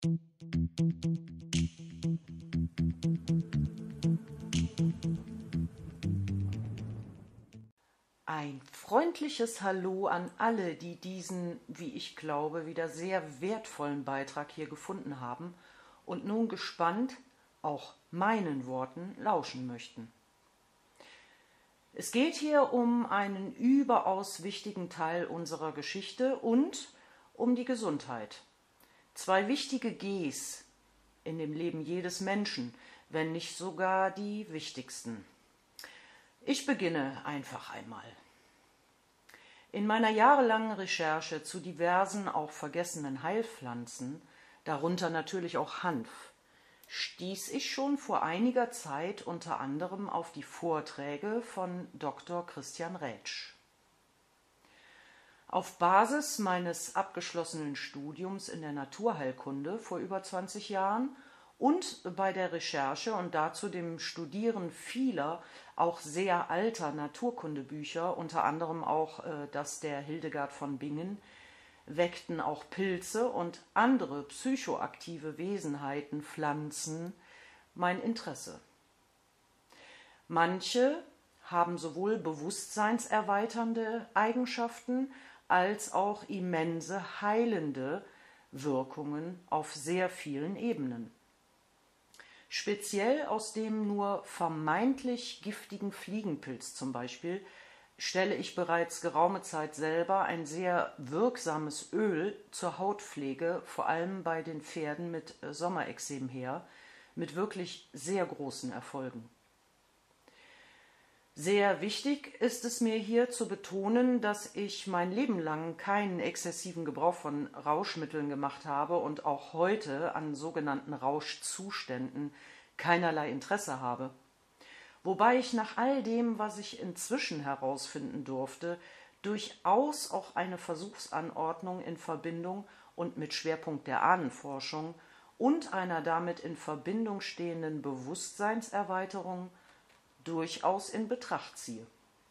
Ein freundliches Hallo an alle, die diesen, wie ich glaube, wieder sehr wertvollen Beitrag hier gefunden haben und nun gespannt auch meinen Worten lauschen möchten. Es geht hier um einen überaus wichtigen Teil unserer Geschichte und um die Gesundheit. Zwei wichtige Gs in dem Leben jedes Menschen, wenn nicht sogar die wichtigsten. Ich beginne einfach einmal. In meiner jahrelangen Recherche zu diversen, auch vergessenen Heilpflanzen, darunter natürlich auch Hanf, stieß ich schon vor einiger Zeit unter anderem auf die Vorträge von Dr. Christian Rätsch. Auf Basis meines abgeschlossenen Studiums in der Naturheilkunde vor über 20 Jahren und bei der Recherche und dazu dem Studieren vieler, auch sehr alter Naturkundebücher, unter anderem auch das der Hildegard von Bingen, weckten auch Pilze und andere psychoaktive Wesenheiten, Pflanzen, mein Interesse. Manche haben sowohl bewusstseinserweiternde Eigenschaften als auch immense heilende Wirkungen auf sehr vielen Ebenen. Speziell aus dem nur vermeintlich giftigen Fliegenpilz zum Beispiel stelle ich bereits geraume Zeit selber ein sehr wirksames Öl zur Hautpflege, vor allem bei den Pferden mit Sommerexem her, mit wirklich sehr großen Erfolgen. Sehr wichtig ist es mir hier zu betonen, dass ich mein Leben lang keinen exzessiven Gebrauch von Rauschmitteln gemacht habe und auch heute an sogenannten Rauschzuständen keinerlei Interesse habe. Wobei ich nach all dem, was ich inzwischen herausfinden durfte, durchaus auch eine Versuchsanordnung in Verbindung und mit Schwerpunkt der Ahnenforschung und einer damit in Verbindung stehenden Bewusstseinserweiterung durchaus in Betracht ziehe.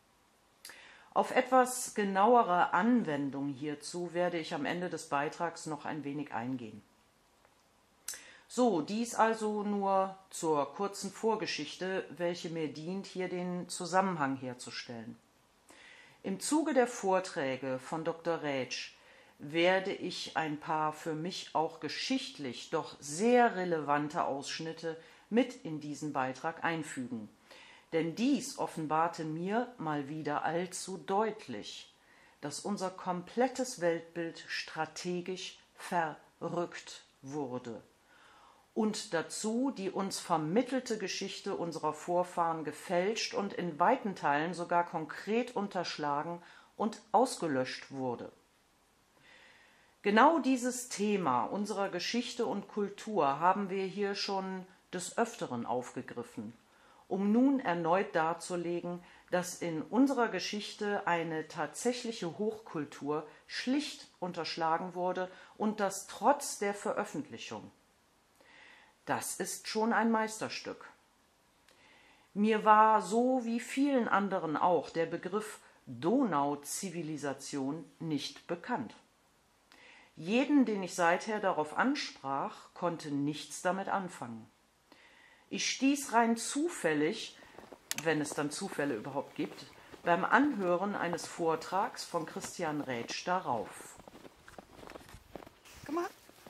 Auf etwas genauere Anwendung hierzu werde ich am Ende des Beitrags noch ein wenig eingehen. So, dies also nur zur kurzen Vorgeschichte, welche mir dient, hier den Zusammenhang herzustellen. Im Zuge der Vorträge von Dr. Rätsch werde ich ein paar für mich auch geschichtlich doch sehr relevante Ausschnitte mit in diesen Beitrag einfügen. Denn dies offenbarte mir mal wieder allzu deutlich, dass unser komplettes Weltbild strategisch verrückt wurde und dazu die uns vermittelte Geschichte unserer Vorfahren gefälscht und in weiten Teilen sogar konkret unterschlagen und ausgelöscht wurde. Genau dieses Thema unserer Geschichte und Kultur haben wir hier schon des Öfteren aufgegriffen, um nun erneut darzulegen, dass in unserer Geschichte eine tatsächliche Hochkultur schlicht unterschlagen wurde und das trotz der Veröffentlichung. Das ist schon ein Meisterstück. Mir war so wie vielen anderen auch der Begriff Donauzivilisation nicht bekannt. Jeden, den ich seither darauf ansprach, konnte nichts damit anfangen. Ich stieß rein zufällig, wenn es dann Zufälle überhaupt gibt, beim Anhören eines Vortrags von Christian Rätsch darauf. Komm mal.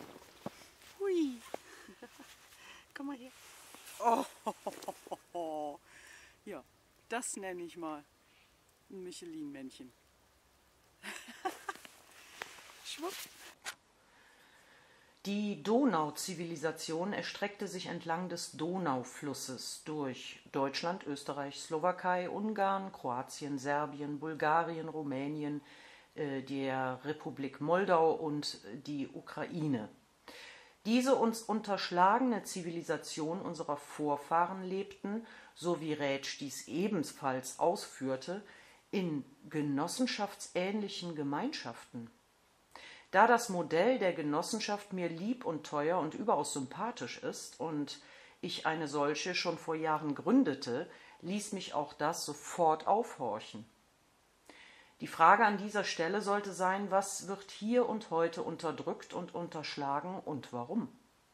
Hui. Komm mal hier. Oh, ho, ho, ho, ho. Ja, das nenne ich mal ein Michelin-Männchen. Schwupp. Die Donauzivilisation erstreckte sich entlang des Donauflusses durch Deutschland, Österreich, Slowakei, Ungarn, Kroatien, Serbien, Bulgarien, Rumänien, der Republik Moldau und die Ukraine. Diese uns unterschlagene Zivilisation unserer Vorfahren lebten, so wie Rätsch dies ebenfalls ausführte, in genossenschaftsähnlichen Gemeinschaften. Da das Modell der Genossenschaft mir lieb und teuer und überaus sympathisch ist und ich eine solche schon vor Jahren gründete, ließ mich auch das sofort aufhorchen. Die Frage an dieser Stelle sollte sein, was wird hier und heute unterdrückt und unterschlagen und warum?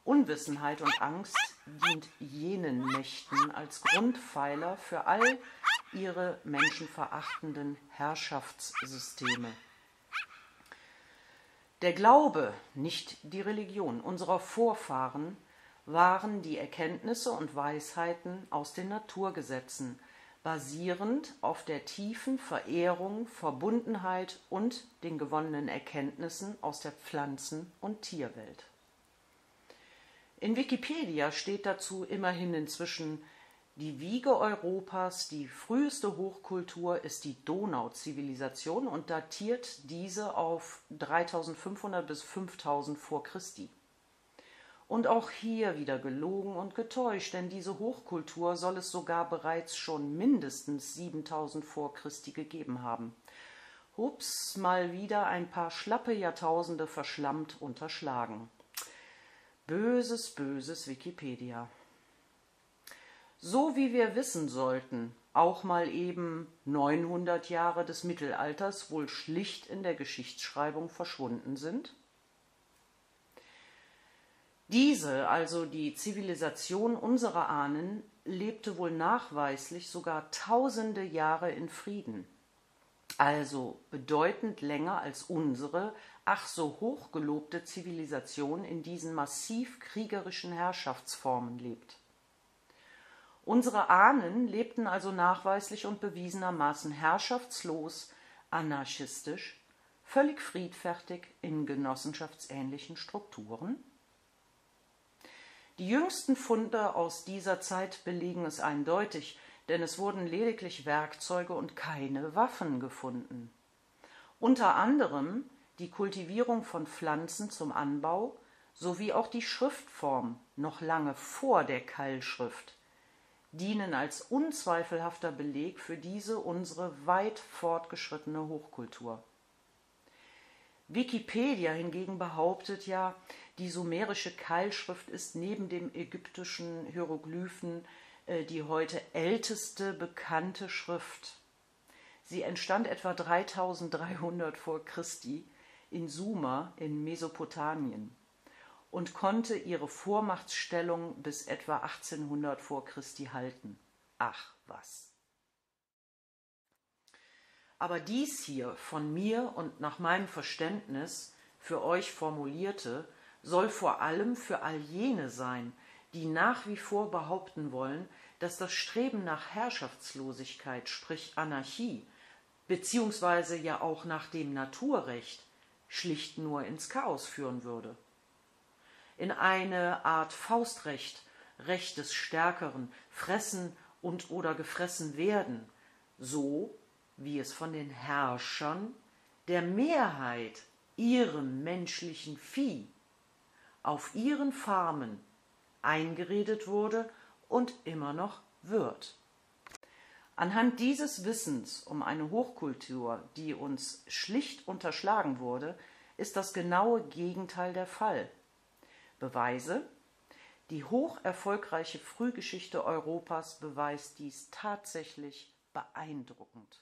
Unwissenheit und Angst dient jenen Mächten als Grundpfeiler für all ihre menschenverachtenden Herrschaftssysteme. Der Glaube, nicht die Religion unserer Vorfahren, waren die Erkenntnisse und Weisheiten aus den Naturgesetzen, basierend auf der tiefen Verehrung, Verbundenheit und den gewonnenen Erkenntnissen aus der Pflanzen- und Tierwelt. In Wikipedia steht dazu immerhin inzwischen: Die Wiege Europas, die früheste Hochkultur ist die Donauzivilisation und datiert diese auf 3500 bis 5000 vor Christi. Und auch hier wieder gelogen und getäuscht, denn diese Hochkultur soll es sogar bereits schon mindestens 7000 vor Christi gegeben haben. Hups, mal wieder ein paar schlappe Jahrtausende verschlammt unterschlagen. Böses, böses Wikipedia. So wie wir wissen sollten, auch mal eben 900 Jahre des Mittelalters wohl schlicht in der Geschichtsschreibung verschwunden sind? Diese, also die Zivilisation unserer Ahnen, lebte wohl nachweislich sogar tausende Jahre in Frieden, also bedeutend länger als unsere, ach so hochgelobte Zivilisation in diesen massiv kriegerischen Herrschaftsformen lebt. Unsere Ahnen lebten also nachweislich und bewiesenermaßen herrschaftslos, anarchistisch, völlig friedfertig in genossenschaftsähnlichen Strukturen. Die jüngsten Funde aus dieser Zeit belegen es eindeutig, denn es wurden lediglich Werkzeuge und keine Waffen gefunden. Unter anderem die Kultivierung von Pflanzen zum Anbau sowie auch die Schriftform noch lange vor der Keilschrift dienen als unzweifelhafter Beleg für diese unsere weit fortgeschrittene Hochkultur. Wikipedia hingegen behauptet ja, die sumerische Keilschrift ist neben dem ägyptischen Hieroglyphen die heute älteste bekannte Schrift. Sie entstand etwa 3300 vor Christi in Sumer in Mesopotamien und konnte ihre Vormachtstellung bis etwa 1800 vor Christi halten. Ach was! Aber dies hier von mir und nach meinem Verständnis für euch formulierte, soll vor allem für all jene sein, die nach wie vor behaupten wollen, dass das Streben nach Herrschaftslosigkeit, sprich Anarchie, beziehungsweise ja auch nach dem Naturrecht, schlicht nur ins Chaos führen würde. In eine Art Faustrecht, Recht des Stärkeren, fressen und oder gefressen werden, so wie es von den Herrschern der Mehrheit ihrem menschlichen Vieh auf ihren Farmen eingeredet wurde und immer noch wird. Anhand dieses Wissens um eine Hochkultur, die uns schlicht unterschlagen wurde, ist das genaue Gegenteil der Fall. Beweise: Die hoch erfolgreiche Frühgeschichte Europas beweist dies tatsächlich beeindruckend.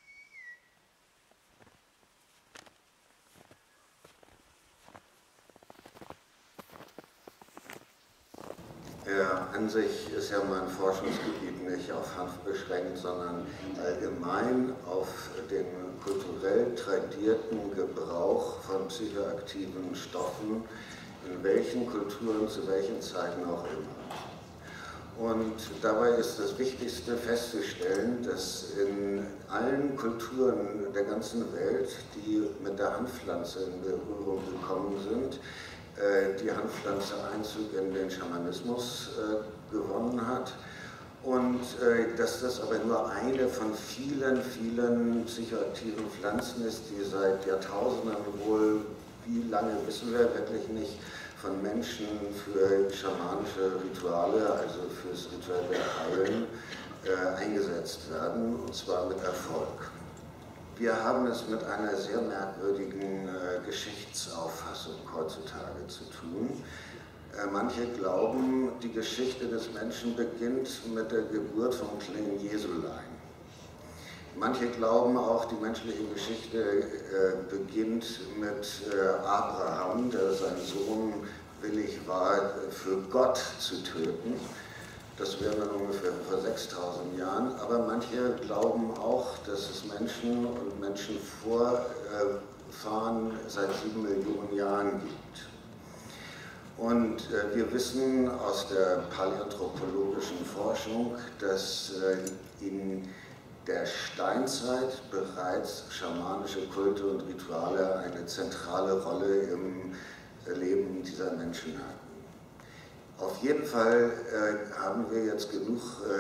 Ja, an sich ist ja mein Forschungsgebiet nicht auf Hanf beschränkt, sondern allgemein auf den kulturell tradierten Gebrauch von psychoaktiven Stoffen, in welchen Kulturen, zu welchen Zeiten auch immer. Und dabei ist das Wichtigste festzustellen, dass in allen Kulturen der ganzen Welt, die mit der Hanfpflanze in Berührung gekommen sind, die Hanfpflanze Einzug in den Schamanismus gewonnen hat und dass das aber nur eine von vielen, vielen psychoaktiven Pflanzen ist, die seit Jahrtausenden wohl, wie lange wissen wir wirklich nicht, von Menschen für schamanische Rituale, also fürs rituelle Heilen, eingesetzt werden, und zwar mit Erfolg. Wir haben es mit einer sehr merkwürdigen Geschichtsauffassung heutzutage zu tun. Manche glauben, die Geschichte des Menschen beginnt mit der Geburt vom kleinen Jesulein. Manche glauben auch, die menschliche Geschichte beginnt mit Abraham, der seinen Sohn will willig war, für Gott zu töten. Das wäre dann ungefähr vor 6000 Jahren. Aber manche glauben auch, dass es Menschen und Menschenvorfahren seit 7 Millionen Jahren gibt. Und wir wissen aus der paläanthropologischen Forschung, dass in der Steinzeit bereits schamanische Kulte und Rituale eine zentrale Rolle im Leben dieser Menschen hatten. Auf jeden Fall haben wir jetzt genug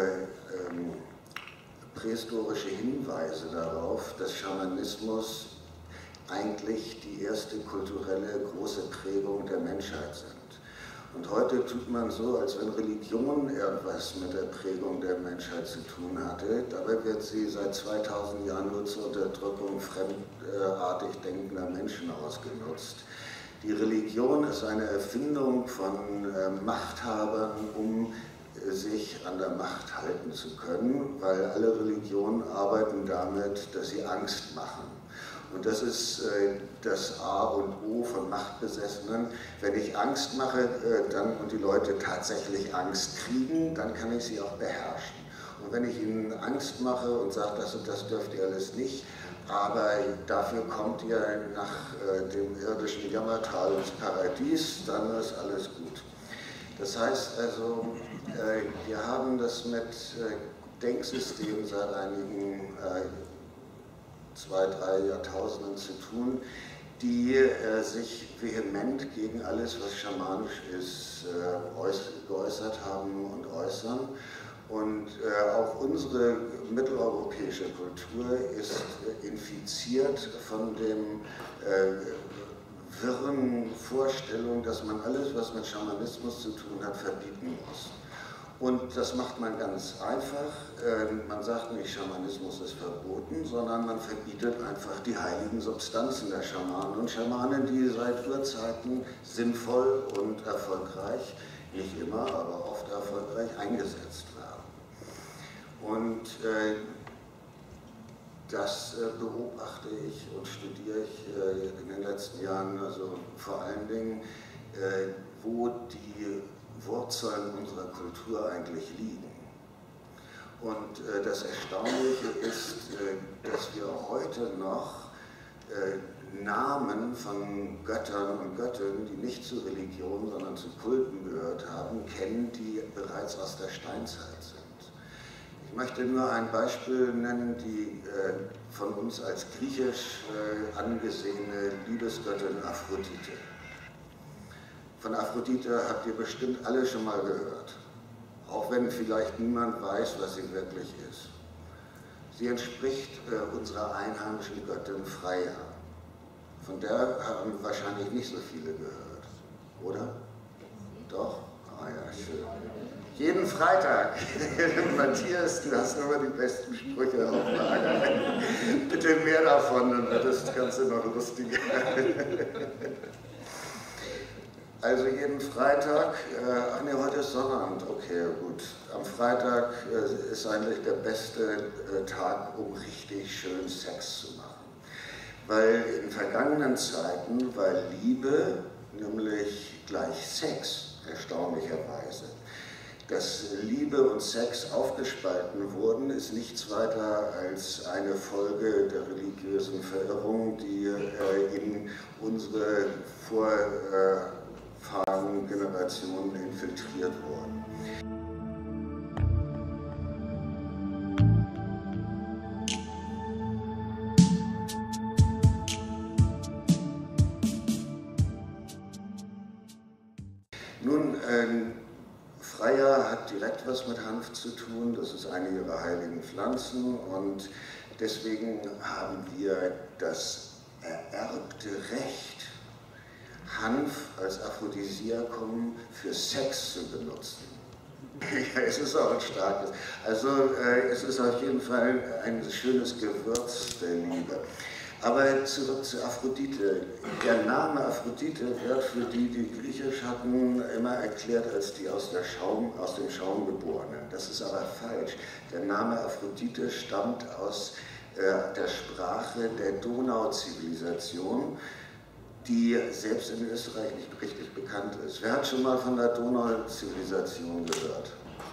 prähistorische Hinweise darauf, dass Schamanismus eigentlich die erste kulturelle große Prägung der Menschheit sind. Und heute tut man so, als wenn Religion irgendwas mit der Prägung der Menschheit zu tun hatte. Dabei wird sie seit 2000 Jahren nur zur Unterdrückung fremdartig denkender Menschen ausgenutzt. Die Religion ist eine Erfindung von Machthabern, um sich an der Macht halten zu können, weil alle Religionen arbeiten damit, dass sie Angst machen. Und das ist das A und O von Machtbesessenen. Wenn ich Angst mache und die Leute tatsächlich Angst kriegen, dann kann ich sie auch beherrschen. Und wenn ich ihnen Angst mache und sage, das dürft ihr alles nicht, aber dafür kommt ihr nach dem irdischen Jammertal ins Paradies, dann ist alles gut. Das heißt also, wir haben das mit Denksystemen seit einigen 2, 3 Jahrtausenden zu tun, die sich vehement gegen alles, was schamanisch ist, geäußert haben und äußern. Und auch unsere mitteleuropäische Kultur ist infiziert von dem wirren Vorstellung, dass man alles, was mit Schamanismus zu tun hat, verbieten muss. Und das macht man ganz einfach. Man sagt nicht, Schamanismus ist verboten, sondern man verbietet einfach die heiligen Substanzen der Schamanen und Schamanen, die seit Urzeiten sinnvoll und erfolgreich, nicht immer, aber oft erfolgreich eingesetzt werden. Und das beobachte ich und studiere ich in den letzten Jahren, also vor allen Dingen, wo die Wurzeln unserer Kultur eigentlich liegen. Und das Erstaunliche ist, dass wir heute noch Namen von Göttern und Göttinnen, die nicht zu Religionen, sondern zu Kulten gehört haben, kennen, die bereits aus der Steinzeit sind. Ich möchte nur ein Beispiel nennen, die von uns als griechisch angesehene Liebesgöttin Aphrodite. Von Aphrodite habt ihr bestimmt alle schon mal gehört, auch wenn vielleicht niemand weiß, was sie wirklich ist. Sie entspricht unserer einheimischen Göttin Freya. Von der haben wahrscheinlich nicht so viele gehört, oder? Doch? Ah ja, schön. Jeden Freitag. Matthias, du hast immer die besten Sprüche auf Lager. Bitte mehr davon, dann wird das Ganze noch lustiger. Also jeden Freitag, ach nee, heute ist Sonnabend, okay, gut. Am Freitag ist eigentlich der beste Tag, um richtig schön Sex zu machen. Weil in vergangenen Zeiten war Liebe nämlich gleich Sex, erstaunlicherweise. Dass Liebe und Sex aufgespalten wurden, ist nichts weiter als eine Folge der religiösen Verirrung, die in unsere Vorfahren-Generationen infiltriert wurden. Nun, Freya hat direkt was mit Hanf zu tun, das ist eine ihrer heiligen Pflanzen und deswegen haben wir das ererbte Recht, Hanf als Aphrodisiakum für Sex zu benutzen. Ja, es ist auch ein starkes. Also es ist auf jeden Fall ein schönes Gewürz der Liebe. Aber zurück zu Aphrodite. Der Name Aphrodite wird für die, die Griechisch hatten, immer erklärt als die aus dem Schaum geborene. Das ist aber falsch. Der Name Aphrodite stammt aus der Sprache der Donauzivilisation. die selbst in Österreich nicht richtig bekannt ist. Wer hat schon mal von der Donauzivilisation gehört?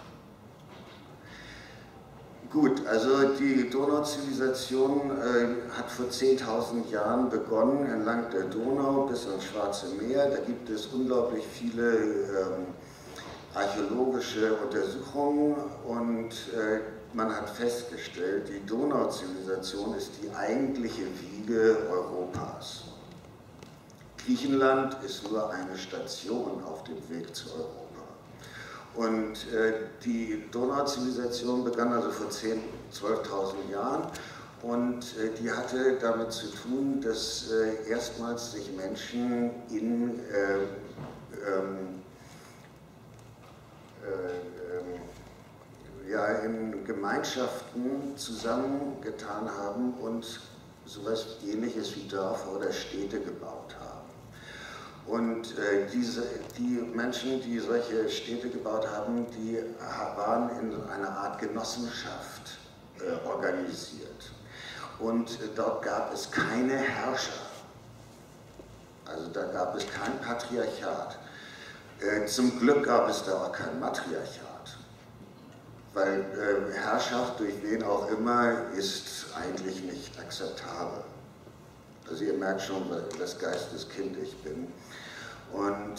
Gut, also die Donauzivilisation hat vor 10.000 Jahren begonnen, entlang der Donau bis ans Schwarze Meer. Da gibt es unglaublich viele archäologische Untersuchungen und man hat festgestellt, die Donauzivilisation ist die eigentliche Wiege Europas. Griechenland ist nur eine Station auf dem Weg zu Europa. Und die Donauzivilisation begann also vor 10.000, 12.000 Jahren und die hatte damit zu tun, dass erstmals sich Menschen in Gemeinschaften zusammengetan haben und sowas Ähnliches wie Dörfer oder Städte gebaut haben. Und die Menschen, die solche Städte gebaut haben, die waren in einer Art Genossenschaft organisiert. Und dort gab es keine Herrscher. Also da gab es kein Patriarchat. Zum Glück gab es da auch kein Matriarchat. Weil Herrschaft durch wen auch immer ist eigentlich nicht akzeptabel. Also ihr merkt schon, das Geisteskind ich bin. Und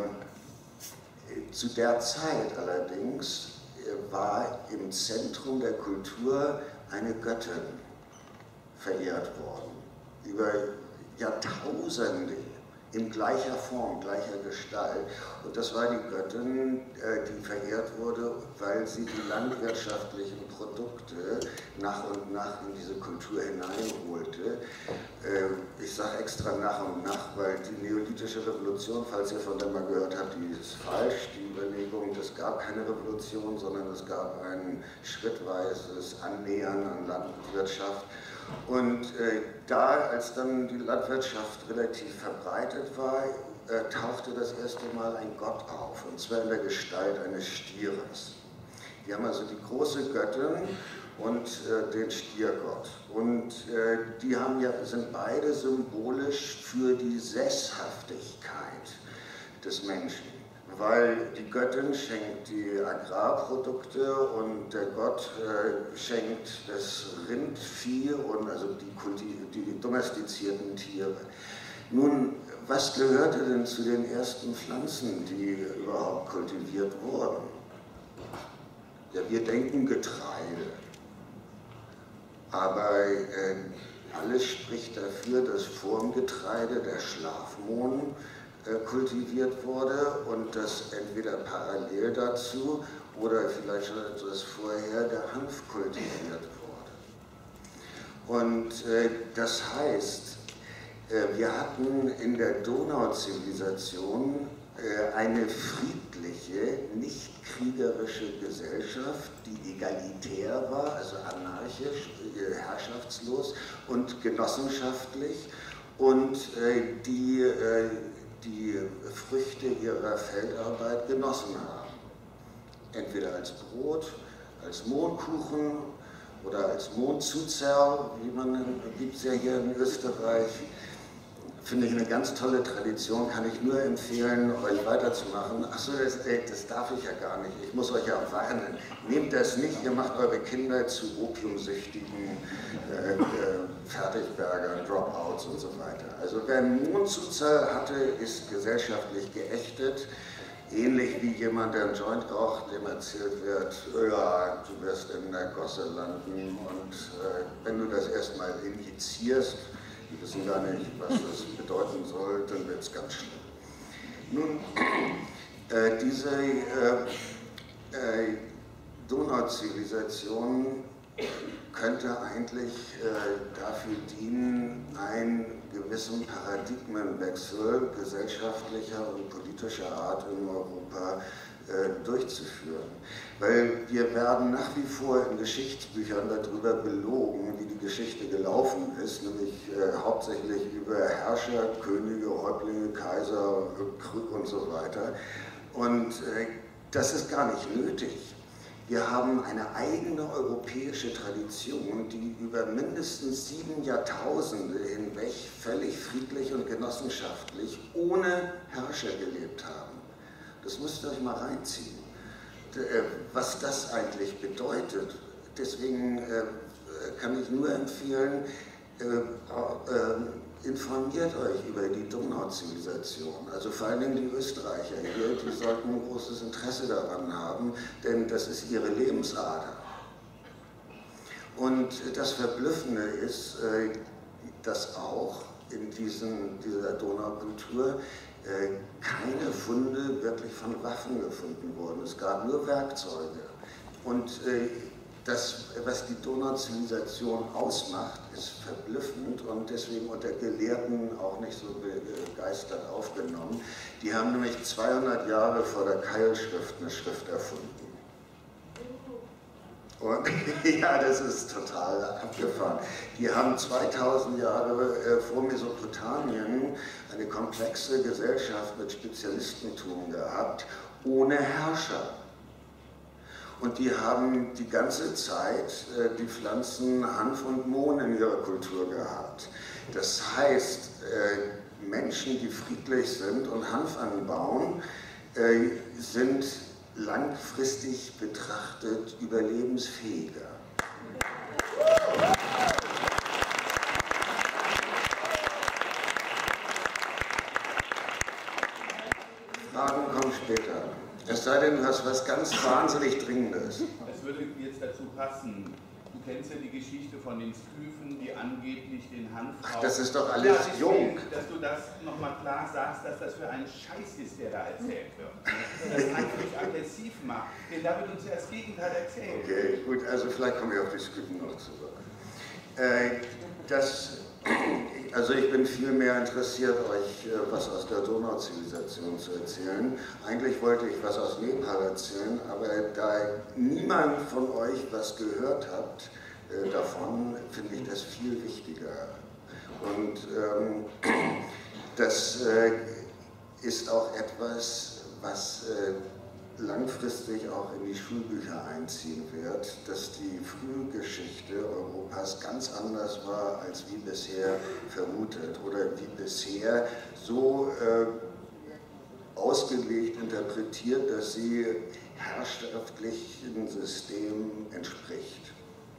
zu der Zeit allerdings war im Zentrum der Kultur eine Göttin verehrt worden. Über Jahrtausende in gleicher Form, gleicher Gestalt. Und das war die Göttin, die verehrt wurde, weil sie die landwirtschaftlichen Produkte nach und nach in diese Kultur hineinholte. Ich sage extra nach und nach, weil die neolithische Revolution, falls ihr von der mal gehört habt, die ist falsch. Die Überlegung, es gab keine Revolution, sondern es gab ein schrittweises Annähern an Landwirtschaft. Und als dann die Landwirtschaft relativ verbreitet war, tauchte das erste Mal ein Gott auf, und zwar in der Gestalt eines Stieres. Die haben also die große Göttin und den Stiergott. Und die sind beide symbolisch für die Sesshaftigkeit des Menschen. Weil die Göttin schenkt die Agrarprodukte und der Gott schenkt das Rindvieh und also die domestizierten Tiere. Nun, was gehörte denn zu den ersten Pflanzen, die überhaupt kultiviert wurden? Ja, wir denken Getreide. Aber alles spricht dafür, dass vor dem Getreide der Schlafmohn kultiviert wurde und dass entweder parallel dazu oder vielleicht schon etwas vorher der Hanf kultiviert wurde. Und das heißt, wir hatten in der Donauzivilisation eine friedliche, nicht kriegerische Gesellschaft, die egalitär war, also anarchisch, herrschaftslos und genossenschaftlich und die Früchte ihrer Feldarbeit genossen haben. Entweder als Brot, als Mohnkuchen oder als Mohnzuzerl, gibt es ja hier in Österreich. Finde ich eine ganz tolle Tradition, kann ich nur empfehlen, euch weiterzumachen. Achso, das darf ich ja gar nicht, ich muss euch ja warnen. Nehmt das nicht, ihr macht eure Kinder zu opiumsüchtigen Fertigbergern, Dropouts und so weiter. Also wer einen Mohnzuzerl hatte, ist gesellschaftlich geächtet. Ähnlich wie jemand, der einen Joint raucht, dem erzählt wird, ja, du wirst in der Gosse landen und wenn du das erstmal injizierst, die wissen gar nicht, was das bedeuten soll, dann wird es ganz schlimm. Nun, diese Donauzivilisation könnte eigentlich dafür dienen, einen gewissen Paradigmenwechsel gesellschaftlicher und politischer Art in Europa durchzuführen. Weil wir werden nach wie vor in Geschichtsbüchern darüber belogen, wie die Geschichte gelaufen ist, nämlich hauptsächlich über Herrscher, Könige, Häuptlinge, Kaiser, Krieg und so weiter. Und das ist gar nicht nötig. Wir haben eine eigene europäische Tradition, die über mindestens 7 Jahrtausende hinweg völlig friedlich und genossenschaftlich ohne Herrscher gelebt haben. Das müsst ihr euch mal reinziehen, was das eigentlich bedeutet. Deswegen kann ich nur empfehlen, informiert euch über die Donauzivilisation, also vor allen Dingen die Österreicher hier, die sollten ein großes Interesse daran haben, denn das ist ihre Lebensader. Und das Verblüffende ist, dass auch in dieser Donaukultur keine Funde wirklich von Waffen gefunden wurden. Es gab nur Werkzeuge. Und das, was die Donauzivilisation ausmacht, ist verblüffend und deswegen unter Gelehrten auch nicht so begeistert aufgenommen. Die haben nämlich 200 Jahre vor der Keilschrift eine Schrift erfunden. Und ja, das ist total abgefahren. Die haben 2000 Jahre vor Mesopotamien eine komplexe Gesellschaft mit Spezialistentum gehabt, ohne Herrscher. Und die haben die ganze Zeit die Pflanzen Hanf und Mohn in ihrer Kultur gehabt. Das heißt, Menschen, die friedlich sind und Hanf anbauen, sind langfristig betrachtet überlebensfähiger. Fragen kommen später. Es sei denn, du hast was ganz wahnsinnig Dringendes. Es würde jetzt dazu passen. Du kennst ja die Geschichte von den Sküfen, die angeblich den Hanf. Ach, das ist doch alles jung. Dass du das nochmal klar sagst, dass das für ein Scheiß ist, der da erzählt wird. Das Hanf nicht aggressiv macht. Denn da wird uns ja das Gegenteil erzählt. Okay, gut, also vielleicht komme ich auf die Sküfen noch zurück. Also ich bin viel mehr interessiert, euch was aus der Donauzivilisation zu erzählen. Eigentlich wollte ich was aus Nepal erzählen, aber da niemand von euch was gehört hat davon, finde ich das viel wichtiger. Und das ist auch etwas, was langfristig auch in die Schulbücher einziehen wird, dass die Frühgeschichte Europas ganz anders war, als wie bisher vermutet oder wie bisher so ausgelegt interpretiert, dass sie herrschaftlichen System entspricht.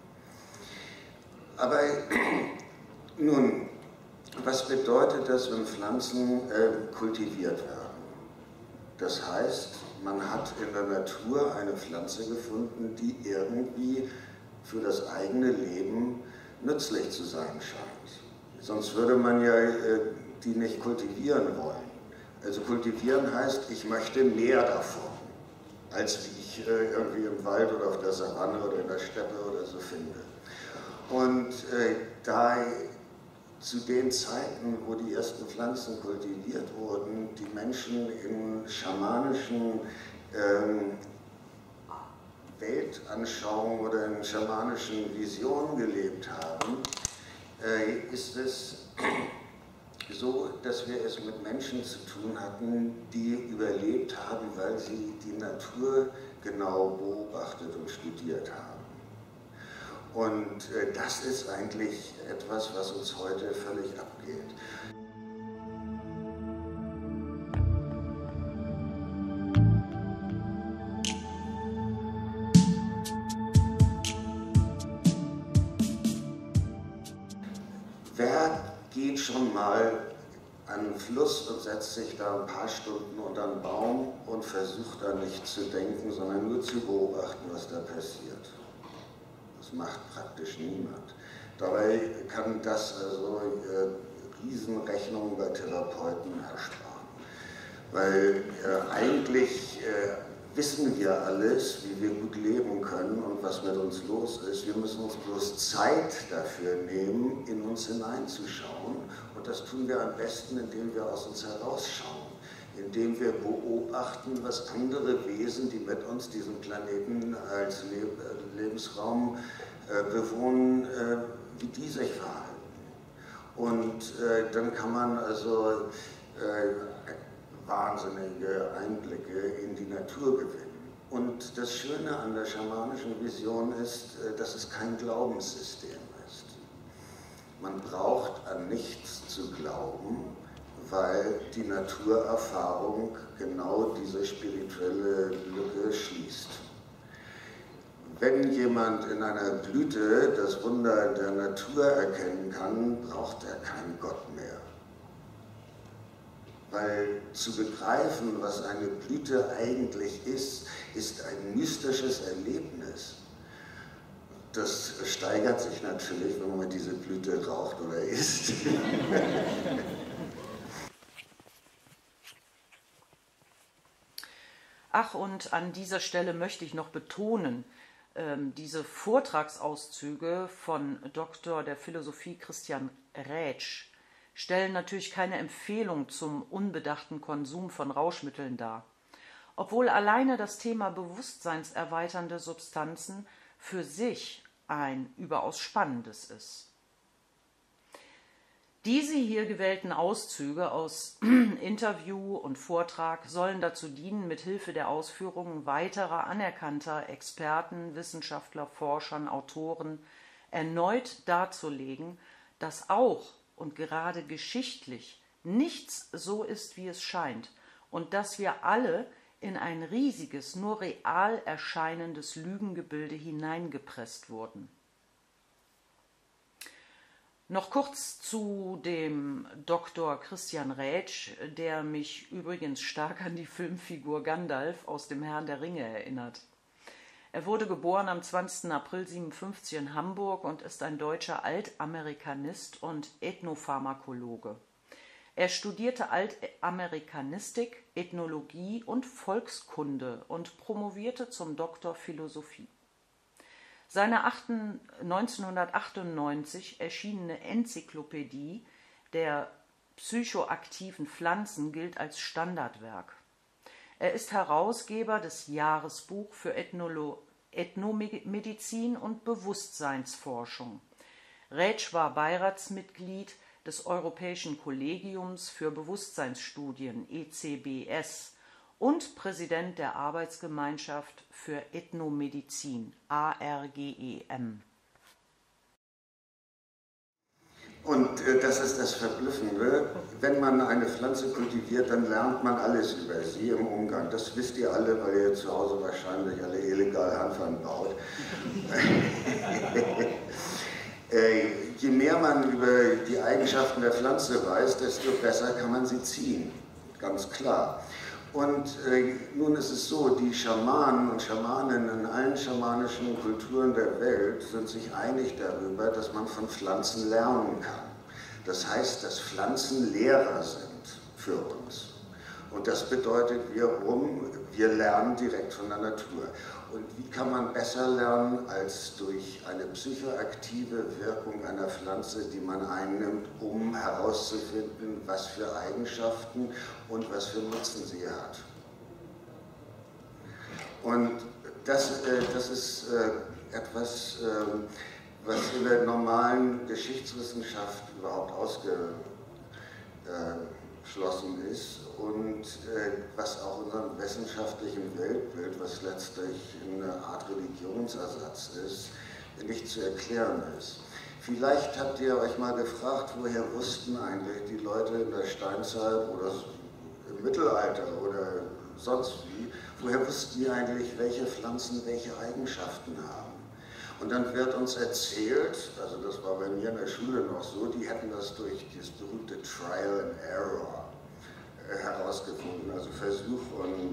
Aber nun, was bedeutet das, wenn Pflanzen kultiviert werden? Das heißt, man hat in der Natur eine Pflanze gefunden, die irgendwie für das eigene Leben nützlich zu sein scheint. Sonst würde man ja die nicht kultivieren wollen. Also kultivieren heißt, ich möchte mehr davon, als wie ich irgendwie im Wald oder auf der Savanne oder in der Steppe oder so finde. Und da zu den Zeiten, wo die ersten Pflanzen kultiviert wurden, die Menschen in schamanischen Weltanschauungen oder in schamanischen Visionen gelebt haben, ist es so, dass wir es mit Menschen zu tun hatten, die überlebt haben, weil sie die Natur genau beobachtet und studiert haben. Und das ist eigentlich etwas, was uns heute völlig abgeht. Wer geht schon mal an einen Fluss und setzt sich da ein paar Stunden unter einen Baum und versucht da nicht zu denken, sondern nur zu beobachten, was da passiert? Das macht praktisch niemand. Dabei kann das also Riesenrechnungen bei Therapeuten ersparen. Weil eigentlich wissen wir alles, wie wir gut leben können und was mit uns los ist. Wir müssen uns bloß Zeit dafür nehmen, in uns hineinzuschauen. Und das tun wir am besten, indem wir aus uns herausschauen. Indem wir beobachten, was andere Wesen, die mit uns diesen Planeten als Lebensraum bewohnen, wie die sich verhalten. Und dann kann man also wahnsinnige Einblicke in die Natur gewinnen. Und das Schöne an der schamanischen Vision ist, dass es kein Glaubenssystem ist. Man braucht an nichts zu glauben, weil die Naturerfahrung genau diese spirituelle Lücke schließt. Wenn jemand in einer Blüte das Wunder der Natur erkennen kann, braucht er keinen Gott mehr. Weil zu begreifen, was eine Blüte eigentlich ist ein mystisches Erlebnis. Das steigert sich natürlich, wenn man diese Blüte raucht oder isst. Ach, und an dieser Stelle möchte ich noch betonen, diese Vortragsauszüge von Doktor der Philosophie Christian Rätsch stellen natürlich keine Empfehlung zum unbedachten Konsum von Rauschmitteln dar, obwohl alleine das Thema bewusstseinserweiternde Substanzen für sich ein überaus spannendes ist. Diese hier gewählten Auszüge aus Interview und Vortrag sollen dazu dienen, mit Hilfe der Ausführungen weiterer anerkannter Experten, Wissenschaftler, Forschern, Autoren erneut darzulegen, dass auch und gerade geschichtlich nichts so ist, wie es scheint, und dass wir alle in ein riesiges, nur real erscheinendes Lügengebilde hineingepresst wurden. Noch kurz zu dem Dr. Christian Rätsch, der mich übrigens stark an die Filmfigur Gandalf aus dem Herrn der Ringe erinnert. Er wurde geboren am 20. April 1957 in Hamburg und ist ein deutscher Altamerikanist und Ethnopharmakologe. Er studierte Altamerikanistik, Ethnologie und Volkskunde und promovierte zum Doktor Philosophie. Seine 1998 erschienene Enzyklopädie der psychoaktiven Pflanzen gilt als Standardwerk. Er ist Herausgeber des Jahresbuch für Ethnomedizin und Bewusstseinsforschung. Rätsch war Beiratsmitglied des Europäischen Kollegiums für Bewusstseinsstudien ECBS und Präsident der Arbeitsgemeinschaft für Ethnomedizin ARGEM. Und das ist das Verblüffende, wenn man eine Pflanze kultiviert, dann lernt man alles über sie im Umgang. Das wisst ihr alle, weil ihr zu Hause wahrscheinlich alle illegal Hanf anbaut. Je mehr man über die Eigenschaften der Pflanze weiß, desto besser kann man sie ziehen, ganz klar. Und nun ist es so, die Schamanen und Schamaninnen in allen schamanischen Kulturen der Welt sind sich einig darüber, dass man von Pflanzen lernen kann. Das heißt, dass Pflanzen Lehrer sind für uns. Und das bedeutet wiederum, wir lernen direkt von der Natur. Und wie kann man besser lernen als durch eine psychoaktive Wirkung einer Pflanze, die man einnimmt, um herauszufinden, was für Eigenschaften und was für Nutzen sie hat. Und das ist etwas, was in der normalen Geschichtswissenschaft überhaupt ausgeschlossen ist und was auch unserem wissenschaftlichen Weltbild, was letztlich eine Art Religionsersatz ist, nicht zu erklären ist. Vielleicht habt ihr euch mal gefragt, woher wussten eigentlich die Leute in der Steinzeit oder im Mittelalter oder sonst wie, woher wussten die eigentlich, welche Pflanzen welche Eigenschaften haben? Und dann wird uns erzählt, also das war bei mir in der Schule noch so, die hätten das durch dieses berühmte Trial and Error herausgefunden, also Versuch und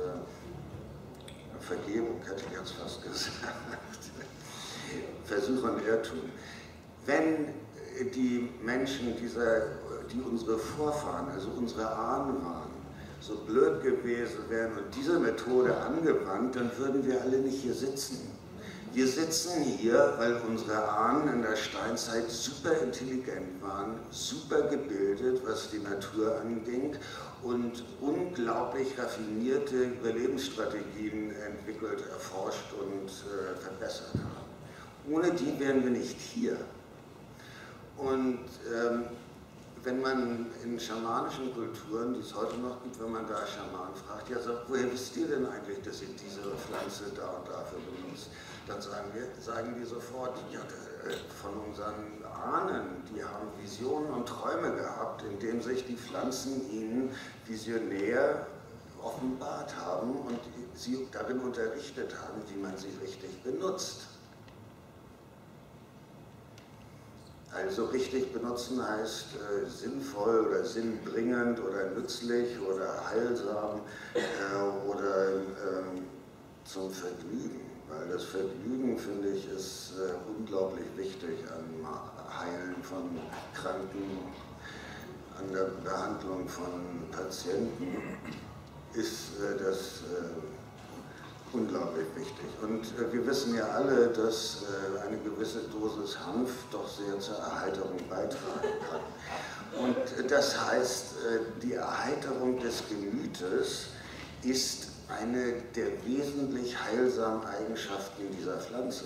Vergebung, hätte ich jetzt fast gesagt, Versuch und Irrtum. Wenn die Menschen, die unsere Vorfahren, also unsere Ahnen waren, so blöd gewesen wären und diese Methode angewandt, dann würden wir alle nicht hier sitzen. Wir sitzen hier, weil unsere Ahnen in der Steinzeit super intelligent waren, super gebildet, was die Natur anging und unglaublich raffinierte Überlebensstrategien entwickelt, erforscht und verbessert haben. Ohne die wären wir nicht hier. Und wenn man in schamanischen Kulturen, die es heute noch gibt, wenn man da Schamanen fragt, ja, sagt, woher wisst ihr denn eigentlich, dass ihr diese Pflanze da und dafür benutzt? Dann sagen die sofort, ja, von unseren Ahnen, die haben Visionen und Träume gehabt, indem sich die Pflanzen ihnen visionär offenbart haben und sie darin unterrichtet haben, wie man sie richtig benutzt. Also richtig benutzen heißt sinnvoll oder sinnbringend oder nützlich oder heilsam oder zum Vergnügen. Weil das Vergnügen, finde ich, ist unglaublich wichtig am Heilen von Kranken, an der Behandlung von Patienten ist das unglaublich wichtig. Und wir wissen ja alle, dass eine gewisse Dosis Hanf doch sehr zur Erheiterung beitragen kann. Und das heißt, die Erheiterung des Gemütes ist eine der wesentlich heilsamen Eigenschaften dieser Pflanze.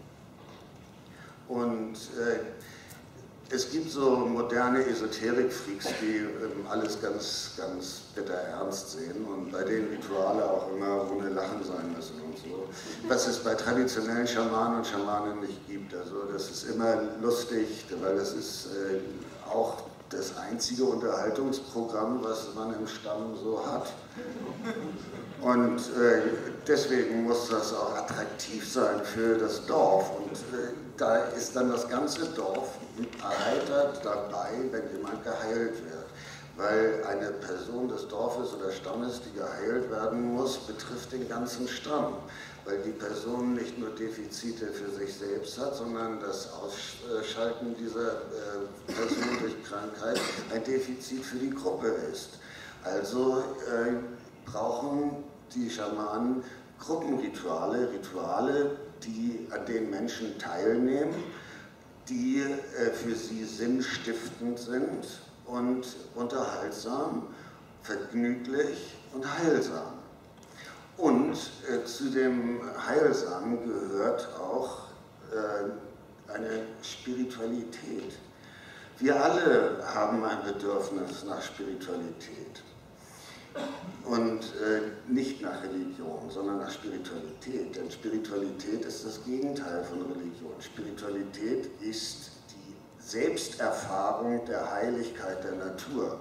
Und es gibt so moderne Esoterik-Freaks, die alles ganz, ganz bitter ernst sehen und bei denen Rituale auch immer ohne Lachen sein müssen und so. Was es bei traditionellen Schamanen und Schamaninnen nicht gibt. Also das ist immer lustig, weil das ist auch das einzige Unterhaltungsprogramm, was man im Stamm so hat. Und deswegen muss das auch attraktiv sein für das Dorf. Und da ist dann das ganze Dorf erheitert dabei, wenn jemand geheilt wird. Weil eine Person des Dorfes oder Stammes, die geheilt werden muss, betrifft den ganzen Stamm. Weil die Person nicht nur Defizite für sich selbst hat, sondern das Ausschalten dieser Person durch Krankheit ein Defizit für die Gruppe ist. Also brauchen die Schamanen Gruppenrituale, Rituale, an denen Menschen teilnehmen, die für sie sinnstiftend sind und unterhaltsam, vergnüglich und heilsam. Und zu dem Heilsamen gehört auch eine Spiritualität. Wir alle haben ein Bedürfnis nach Spiritualität. Und nicht nach Religion, sondern nach Spiritualität. Denn Spiritualität ist das Gegenteil von Religion. Spiritualität ist die Selbsterfahrung der Heiligkeit der Natur.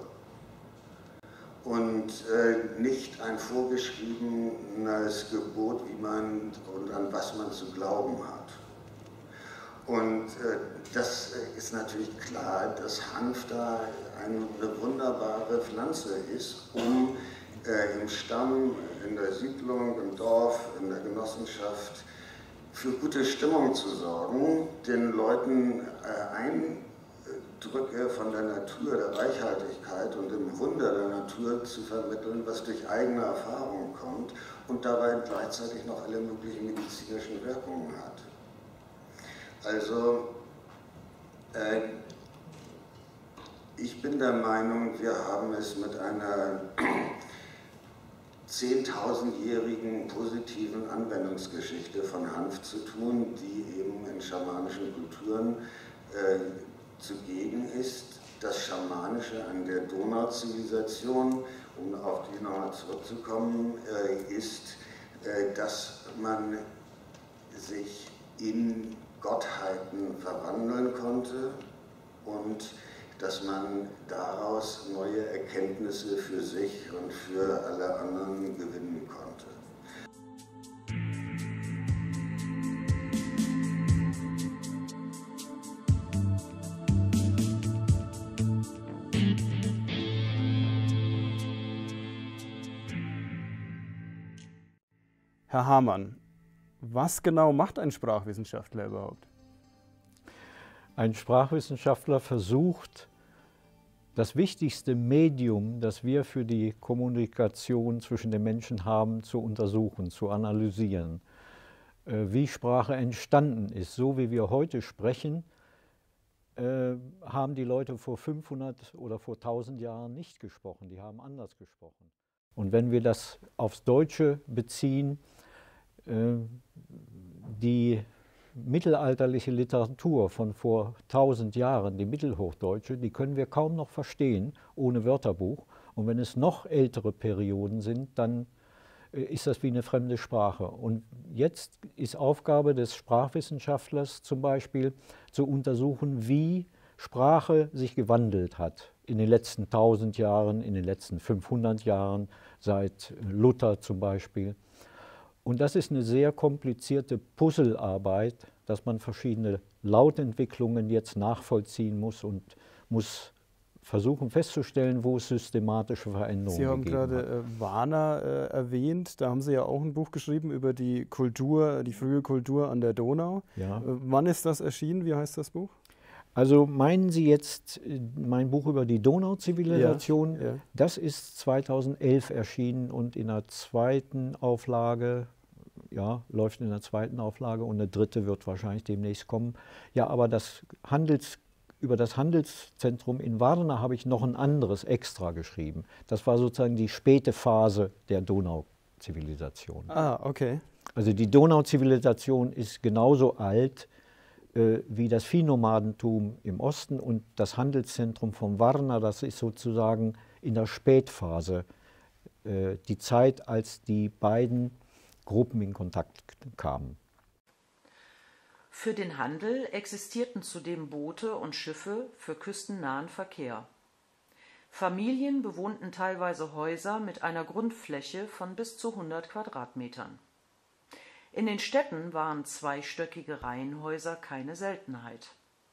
Und nicht ein vorgeschriebenes Gebot, wie man und an was man zu glauben hat. Und das ist natürlich klar, dass Hanf da eine wunderbare Pflanze ist, um im Stamm, in der Siedlung, im Dorf, in der Genossenschaft für gute Stimmung zu sorgen, den Leuten Eindrücke von der Natur, der Reichhaltigkeit und dem Wunder der Natur zu vermitteln, was durch eigene Erfahrung kommt und dabei gleichzeitig noch alle möglichen medizinischen Wirkungen hat. Also, ich bin der Meinung, wir haben es mit einer 10.000-jährigen positiven Anwendungsgeschichte von Hanf zu tun, die eben in schamanischen Kulturen zugegen ist. Das Schamanische an der Donauzivilisation, um auf die nochmal zurückzukommen, ist, dass man sich in Gottheiten verwandeln konnte und dass man daraus neue Erkenntnisse für sich und für alle anderen gewinnen konnte. Herr Hamann, was genau macht ein Sprachwissenschaftler überhaupt? Ein Sprachwissenschaftler versucht, das wichtigste Medium, das wir für die Kommunikation zwischen den Menschen haben, zu untersuchen, zu analysieren. Wie Sprache entstanden ist. So wie wir heute sprechen, haben die Leute vor 500 oder vor 1000 Jahren nicht gesprochen. Die haben anders gesprochen. Und wenn wir das aufs Deutsche beziehen, die mittelalterliche Literatur von vor 1000 Jahren, die Mittelhochdeutsche, die können wir kaum noch verstehen ohne Wörterbuch. Und wenn es noch ältere Perioden sind, dann ist das wie eine fremde Sprache. Und jetzt ist Aufgabe des Sprachwissenschaftlers zum Beispiel zu untersuchen, wie Sprache sich gewandelt hat in den letzten 1000 Jahren, in den letzten 500 Jahren, seit Luther zum Beispiel. Und das ist eine sehr komplizierte Puzzlearbeit, dass man verschiedene Lautentwicklungen jetzt nachvollziehen muss und muss versuchen festzustellen, wo es systematische Veränderungen Sie haben gegeben hat. gerade Warner erwähnt, da haben Sie ja auch ein Buch geschrieben über die Kultur, die frühe Kultur an der Donau. Ja. Wann ist das erschienen? Wie heißt das Buch? Also meinen Sie jetzt mein Buch über die Donauzivilisation? Ja, ja. Das ist 2011 erschienen und in der zweiten Auflage, ja, läuft in der zweiten Auflage und eine dritte wird wahrscheinlich demnächst kommen. Ja, aber über das Handelszentrum in Warna habe ich noch ein anderes extra geschrieben. Das war sozusagen die späte Phase der Donauzivilisation. Ah, okay. Also die Donauzivilisation ist genauso alt wie das Viehnomadentum im Osten und das Handelszentrum von Varna, das ist sozusagen in der Spätphase, die Zeit, als die beiden Gruppen in Kontakt kamen. Für den Handel existierten zudem Boote und Schiffe für küstennahen Verkehr. Familien bewohnten teilweise Häuser mit einer Grundfläche von bis zu 100 Quadratmetern. In den Städten waren zweistöckige Reihenhäuser keine Seltenheit.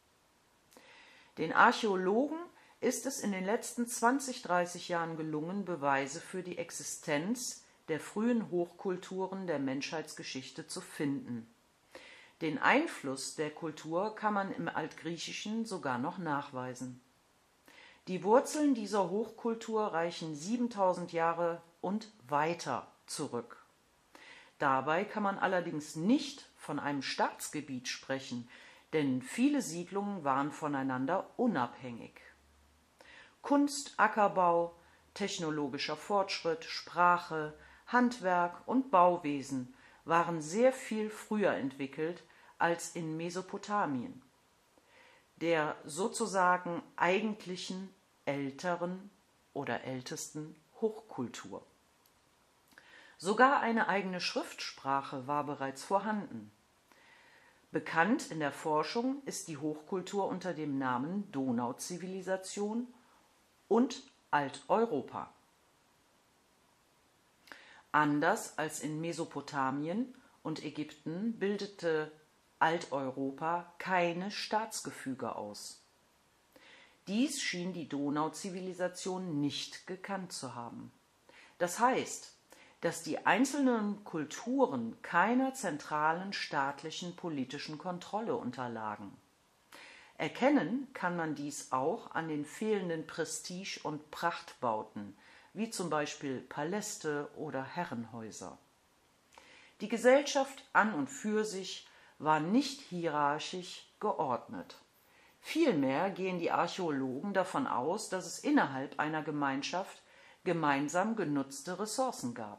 Den Archäologen ist es in den letzten 20, 30 Jahren gelungen, Beweise für die Existenz der frühen Hochkulturen der Menschheitsgeschichte zu finden. Den Einfluss der Kultur kann man im Altgriechischen sogar noch nachweisen. Die Wurzeln dieser Hochkultur reichen 7000 Jahre und weiter zurück. Dabei kann man allerdings nicht von einem Staatsgebiet sprechen, denn viele Siedlungen waren voneinander unabhängig. Kunst, Ackerbau, technologischer Fortschritt, Sprache, Handwerk und Bauwesen waren sehr viel früher entwickelt als in Mesopotamien, der sozusagen eigentlichen älteren oder ältesten Hochkultur. Sogar eine eigene Schriftsprache war bereits vorhanden. Bekannt in der Forschung ist die Hochkultur unter dem Namen Donauzivilisation und Alteuropa. Anders als in Mesopotamien und Ägypten bildete Alteuropa keine Staatsgefüge aus. Dies schien die Donauzivilisation nicht gekannt zu haben. Das heißt, dass die einzelnen Kulturen keiner zentralen staatlichen politischen Kontrolle unterlagen. Erkennen kann man dies auch an den fehlenden Prestige- und Prachtbauten, wie zum Beispiel Paläste oder Herrenhäuser. Die Gesellschaft an und für sich war nicht hierarchisch geordnet. Vielmehr gehen die Archäologen davon aus, dass es innerhalb einer Gemeinschaft gemeinsam genutzte Ressourcen gab.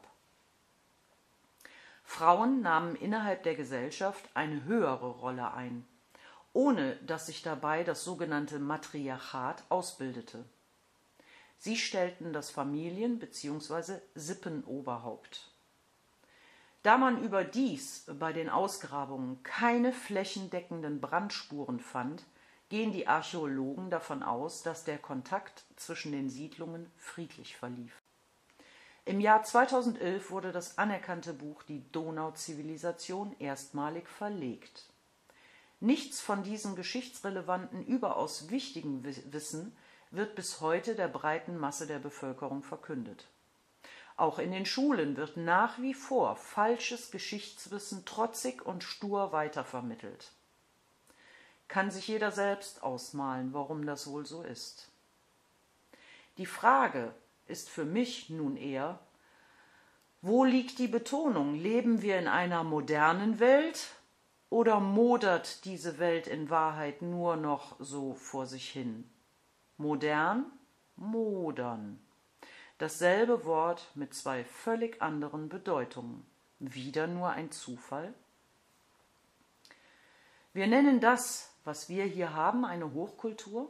Frauen nahmen innerhalb der Gesellschaft eine höhere Rolle ein, ohne dass sich dabei das sogenannte Matriarchat ausbildete. Sie stellten das Familien- bzw. Sippenoberhaupt. Da man überdies bei den Ausgrabungen keine flächendeckenden Brandspuren fand, gehen die Archäologen davon aus, dass der Kontakt zwischen den Siedlungen friedlich verlief. Im Jahr 2011 wurde das anerkannte Buch Die Donauzivilisation erstmalig verlegt. Nichts von diesem geschichtsrelevanten, überaus wichtigen Wissen wird bis heute der breiten Masse der Bevölkerung verkündet. Auch in den Schulen wird nach wie vor falsches Geschichtswissen trotzig und stur weitervermittelt. Kann sich jeder selbst ausmalen, warum das wohl so ist. Die Frage ist für mich nun eher, wo liegt die Betonung? Leben wir in einer modernen Welt oder modert diese Welt in Wahrheit nur noch so vor sich hin? Modern, modern. Dasselbe Wort mit zwei völlig anderen Bedeutungen. Wieder nur ein Zufall? Wir nennen das, was wir hier haben, eine Hochkultur.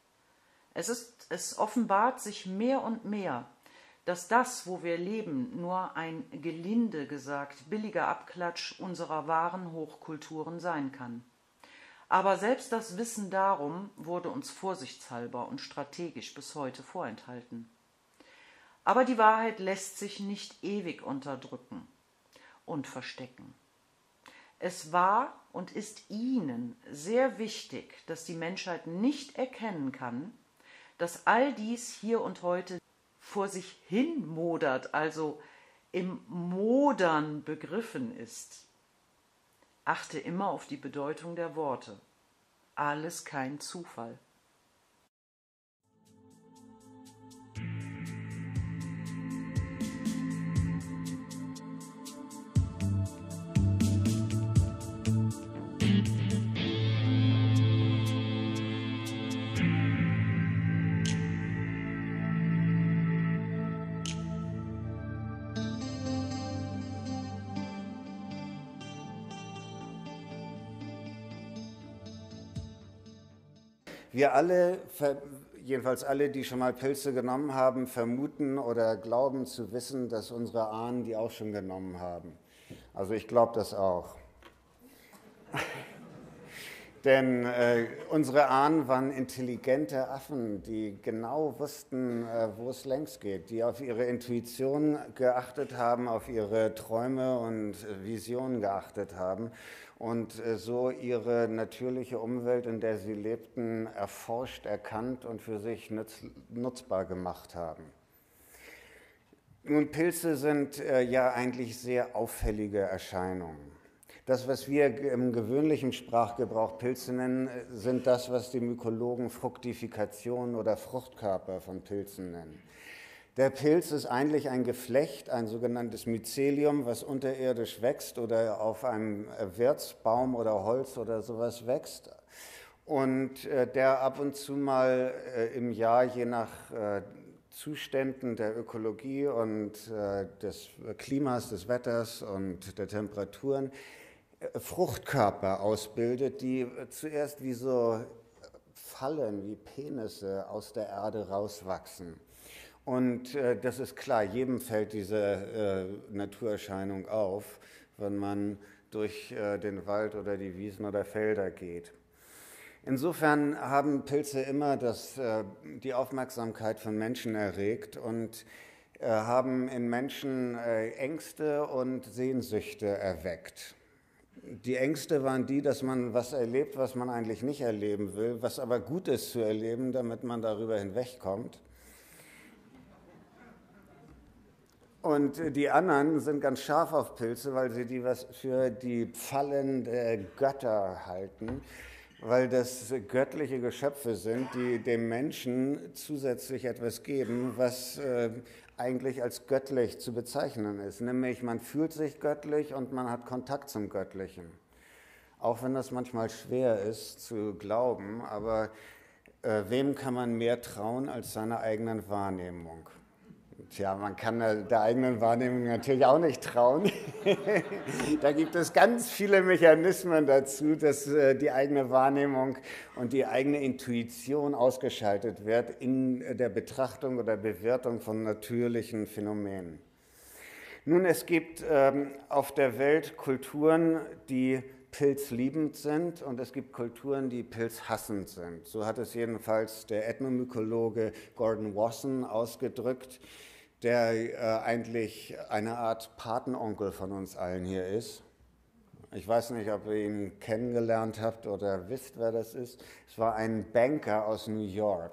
Es offenbart sich mehr und mehr, dass das, wo wir leben, nur ein gelinde gesagt billiger Abklatsch unserer wahren Hochkulturen sein kann. Aber selbst das Wissen darum wurde uns vorsichtshalber und strategisch bis heute vorenthalten. Aber die Wahrheit lässt sich nicht ewig unterdrücken und verstecken. Es war und ist Ihnen sehr wichtig, dass die Menschheit nicht erkennen kann, dass all dies hier und heute vor sich hin modert, also im Modern begriffen ist. Achte immer auf die Bedeutung der Worte. Alles kein Zufall. Wir alle, jedenfalls alle, die schon mal Pilze genommen haben, vermuten oder glauben zu wissen, dass unsere Ahnen die auch schon genommen haben. Also ich glaube das auch. Denn unsere Ahnen waren intelligente Affen, die genau wussten, wo es längs geht, die auf ihre Intuition geachtet haben, auf ihre Träume und Visionen geachtet haben und so ihre natürliche Umwelt, in der sie lebten, erforscht, erkannt und für sich nutzbar gemacht haben. Nun, Pilze sind ja eigentlich sehr auffällige Erscheinungen. Das, was wir im gewöhnlichen Sprachgebrauch Pilze nennen, sind das, was die Mykologen Fruktifikation oder Fruchtkörper von Pilzen nennen. Der Pilz ist eigentlich ein Geflecht, ein sogenanntes Mycelium, was unterirdisch wächst oder auf einem Wirtsbaum oder Holz oder sowas wächst und der ab und zu mal im Jahr, je nach Zuständen der Ökologie und des Klimas, des Wetters und der Temperaturen, Fruchtkörper ausbildet, die zuerst wie so Fallen, wie Penisse aus der Erde rauswachsen. Und das ist klar, jedem fällt diese Naturerscheinung auf, wenn man durch den Wald oder die Wiesen oder Felder geht. Insofern haben Pilze immer die Aufmerksamkeit von Menschen erregt und haben in Menschen Ängste und Sehnsüchte erweckt. Die Ängste waren die, dass man was erlebt, was man eigentlich nicht erleben will, was aber gut ist zu erleben, damit man darüber hinwegkommt. Und die anderen sind ganz scharf auf Pilze, weil sie die was für die Pfallen der Götter halten, weil das göttliche Geschöpfe sind, die dem Menschen zusätzlich etwas geben, was eigentlich als göttlich zu bezeichnen ist. Nämlich man fühlt sich göttlich und man hat Kontakt zum Göttlichen. Auch wenn das manchmal schwer ist zu glauben, aber wem kann man mehr trauen als seiner eigenen Wahrnehmung? Tja, man kann der eigenen Wahrnehmung natürlich auch nicht trauen. Da gibt es ganz viele Mechanismen dazu, dass die eigene Wahrnehmung und die eigene Intuition ausgeschaltet wird in der Betrachtung oder Bewertung von natürlichen Phänomenen. Nun, es gibt auf der Welt Kulturen, die pilzliebend sind und es gibt Kulturen, die pilzhassend sind. So hat es jedenfalls der Ethnomykologe Gordon Wasson ausgedrückt, der eigentlich eine Art Patenonkel von uns allen hier ist. Ich weiß nicht, ob ihr ihn kennengelernt habt oder wisst, wer das ist. Es war ein Banker aus New York.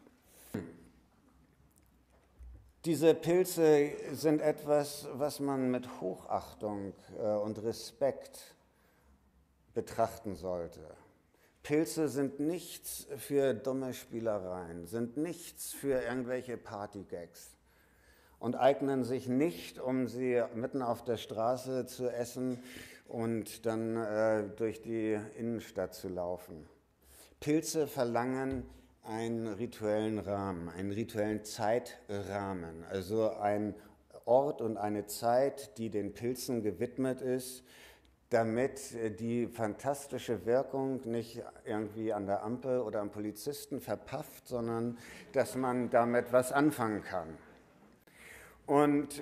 Diese Pilze sind etwas, was man mit Hochachtung und Respekt betrachten sollte. Pilze sind nichts für dumme Spielereien, sind nichts für irgendwelche Partygags und eignen sich nicht, um sie mitten auf der Straße zu essen und dann durch die Innenstadt zu laufen. Pilze verlangen einen rituellen Rahmen, einen rituellen Zeitrahmen, also ein Ort und eine Zeit, die den Pilzen gewidmet ist, damit die fantastische Wirkung nicht irgendwie an der Ampel oder am Polizisten verpafft, sondern dass man damit was anfangen kann. Und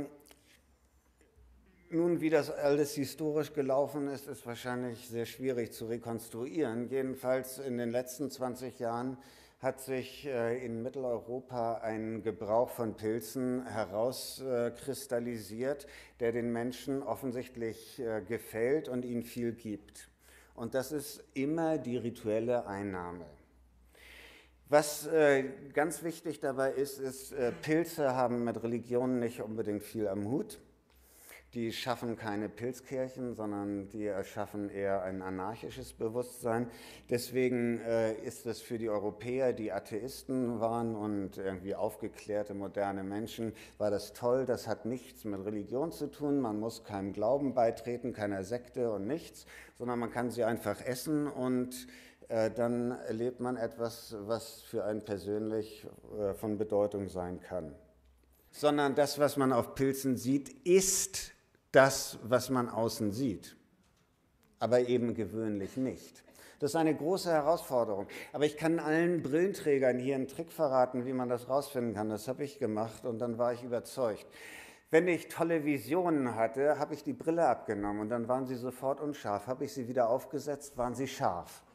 nun, wie das alles historisch gelaufen ist, ist wahrscheinlich sehr schwierig zu rekonstruieren. Jedenfalls in den letzten 20 Jahren hat sich in Mitteleuropa ein Gebrauch von Pilzen herauskristallisiert, der den Menschen offensichtlich gefällt und ihnen viel gibt. Und das ist immer die rituelle Einnahme. Was ganz wichtig dabei ist, Pilze haben mit Religionen nicht unbedingt viel am Hut. Die schaffen keine Pilzkirchen, sondern die erschaffen eher ein anarchisches Bewusstsein. Deswegen ist es für die Europäer, die Atheisten waren und irgendwie aufgeklärte, moderne Menschen, war das toll. Das hat nichts mit Religion zu tun. Man muss keinem Glauben beitreten, keiner Sekte und nichts, sondern man kann sie einfach essen und dann erlebt man etwas, was für einen persönlich von Bedeutung sein kann. Sondern das, was man auf Pilzen sieht, ist das, was man außen sieht, aber eben gewöhnlich nicht. Das ist eine große Herausforderung. Aber ich kann allen Brillenträgern hier einen Trick verraten, wie man das rausfinden kann. Das habe ich gemacht und dann war ich überzeugt. Wenn ich tolle Visionen hatte, habe ich die Brille abgenommen und dann waren sie sofort unscharf. Habe ich sie wieder aufgesetzt, waren sie scharf.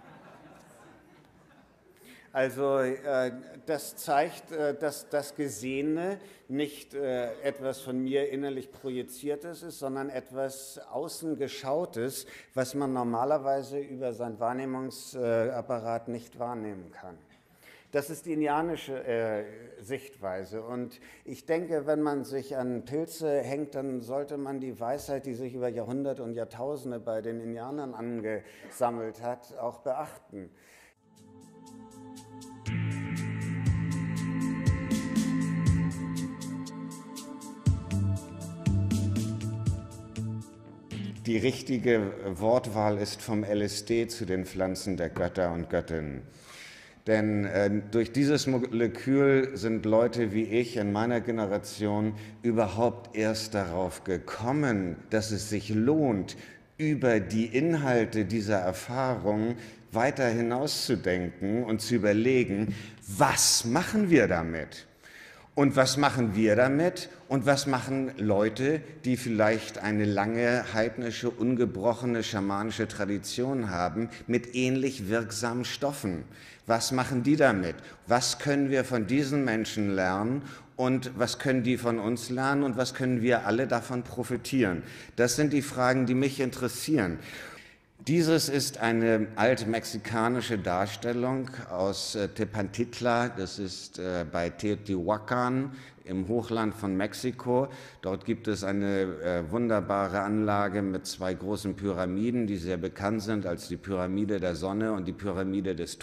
Also das zeigt, dass das Gesehene nicht etwas von mir innerlich Projiziertes ist, sondern etwas Außengeschautes, was man normalerweise über seinen Wahrnehmungsapparat nicht wahrnehmen kann. Das ist die indianische Sichtweise. Und ich denke, wenn man sich an Pilze hängt, dann sollte man die Weisheit, die sich über Jahrhunderte und Jahrtausende bei den Indianern angesammelt hat, auch beachten. Die richtige Wortwahl ist vom LSD zu den Pflanzen der Götter und Göttinnen. Denn durch dieses Molekül sind Leute wie ich in meiner Generation überhaupt erst darauf gekommen, dass es sich lohnt, über die Inhalte dieser Erfahrung weiter hinauszudenken und zu überlegen, was machen wir damit? Und was machen wir damit? Und was machen Leute, die vielleicht eine lange heidnische, ungebrochene schamanische Tradition haben, mit ähnlich wirksamen Stoffen? Was machen die damit? Was können wir von diesen Menschen lernen? Und was können die von uns lernen? Und was können wir alle davon profitieren? Das sind die Fragen, die mich interessieren. Dieses ist eine alte mexikanische Darstellung aus Tepantitla, das ist bei Teotihuacan im Hochland von Mexiko. Dort gibt es eine wunderbare Anlage mit zwei großen Pyramiden, die sehr bekannt sind als die Pyramide der Sonne und die Pyramide des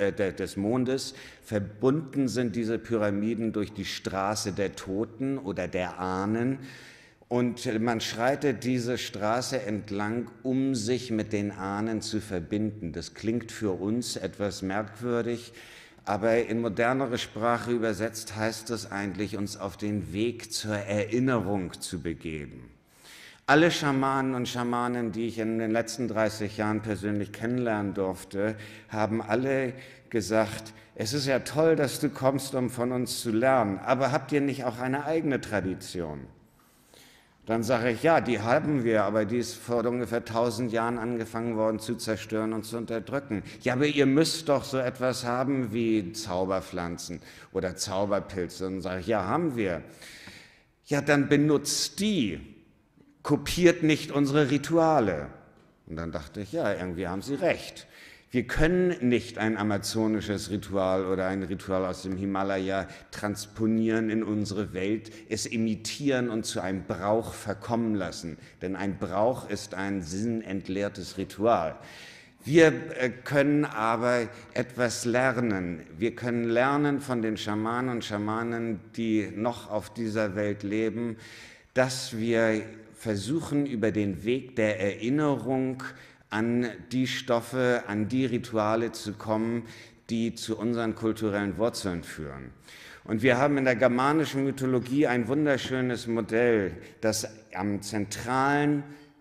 Mondes. Verbunden sind diese Pyramiden durch die Straße der Toten oder der Ahnen. Und man schreitet diese Straße entlang, um sich mit den Ahnen zu verbinden. Das klingt für uns etwas merkwürdig, aber in modernere Sprache übersetzt heißt es eigentlich, uns auf den Weg zur Erinnerung zu begeben. Alle Schamanen und Schamanen, die ich in den letzten 30 Jahren persönlich kennenlernen durfte, haben alle gesagt, es ist ja toll, dass du kommst, um von uns zu lernen, aber habt ihr nicht auch eine eigene Tradition? Dann sage ich, ja, die haben wir, aber die ist vor ungefähr 1000 Jahren angefangen worden zu zerstören und zu unterdrücken. Ja, aber ihr müsst doch so etwas haben wie Zauberpflanzen oder Zauberpilze. Und dann sage ich, ja, haben wir. Ja, dann benutzt die, kopiert nicht unsere Rituale. Und dann dachte ich, ja, irgendwie haben sie recht. Wir können nicht ein amazonisches Ritual oder ein Ritual aus dem Himalaya transponieren in unsere Welt, es imitieren und zu einem Brauch verkommen lassen. Denn ein Brauch ist ein sinnentleertes Ritual. Wir können aber etwas lernen. Wir können lernen von den Schamanen und Schamanen, die noch auf dieser Welt leben, dass wir versuchen, über den Weg der Erinnerung an die Stoffe, an die Rituale zu kommen, die zu unseren kulturellen Wurzeln führen. Und wir haben in der germanischen Mythologie ein wunderschönes Modell, das am zentralen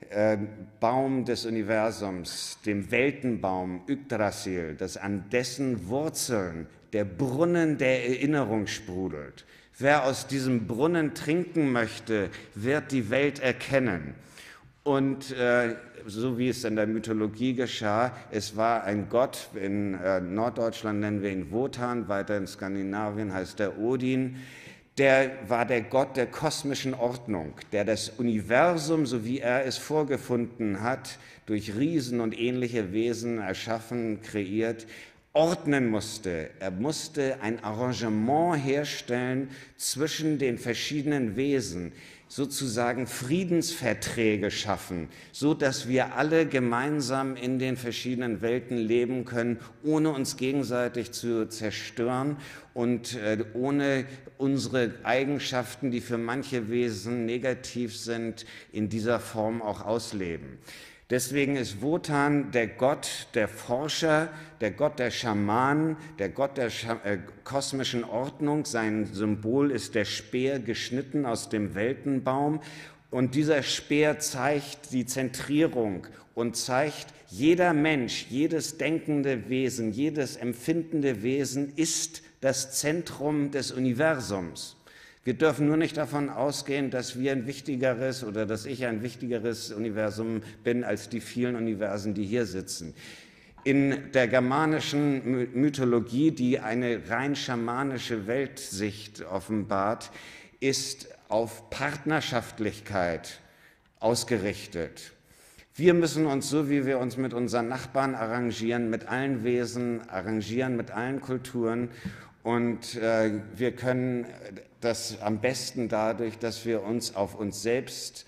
Baum des Universums, dem Weltenbaum Yggdrasil, dass an dessen Wurzeln der Brunnen der Erinnerung sprudelt. Wer aus diesem Brunnen trinken möchte, wird die Welt erkennen. Und so wie es in der Mythologie geschah, es war ein Gott, in Norddeutschland nennen wir ihn Wotan, weiter in Skandinavien heißt er Odin, der war der Gott der kosmischen Ordnung, der das Universum, so wie er es vorgefunden hat, durch Riesen und ähnliche Wesen erschaffen, kreiert, ordnen musste. Er musste ein Arrangement herstellen zwischen den verschiedenen Wesen, sozusagen Friedensverträge schaffen, so dass wir alle gemeinsam in den verschiedenen Welten leben können, ohne uns gegenseitig zu zerstören und ohne unsere Eigenschaften, die für manche Wesen negativ sind, in dieser Form auch ausleben. Deswegen ist Wotan der Gott der Forscher, der Gott der Schamanen, der Gott der kosmischen Ordnung. Sein Symbol ist der Speer, geschnitten aus dem Weltenbaum. Und dieser Speer zeigt die Zentrierung und zeigt, jeder Mensch, jedes denkende Wesen, jedes empfindende Wesen ist das Zentrum des Universums. Wir dürfen nur nicht davon ausgehen, dass wir ein wichtigeres oder dass ich ein wichtigeres Universum bin als die vielen Universen, die hier sitzen. In der germanischen Mythologie, die eine rein schamanische Weltsicht offenbart, ist auf Partnerschaftlichkeit ausgerichtet. Wir müssen uns, so wie wir uns mit unseren Nachbarn arrangieren, mit allen Wesen arrangieren, mit allen Kulturen. Und wir können das am besten dadurch, dass wir uns auf uns selbst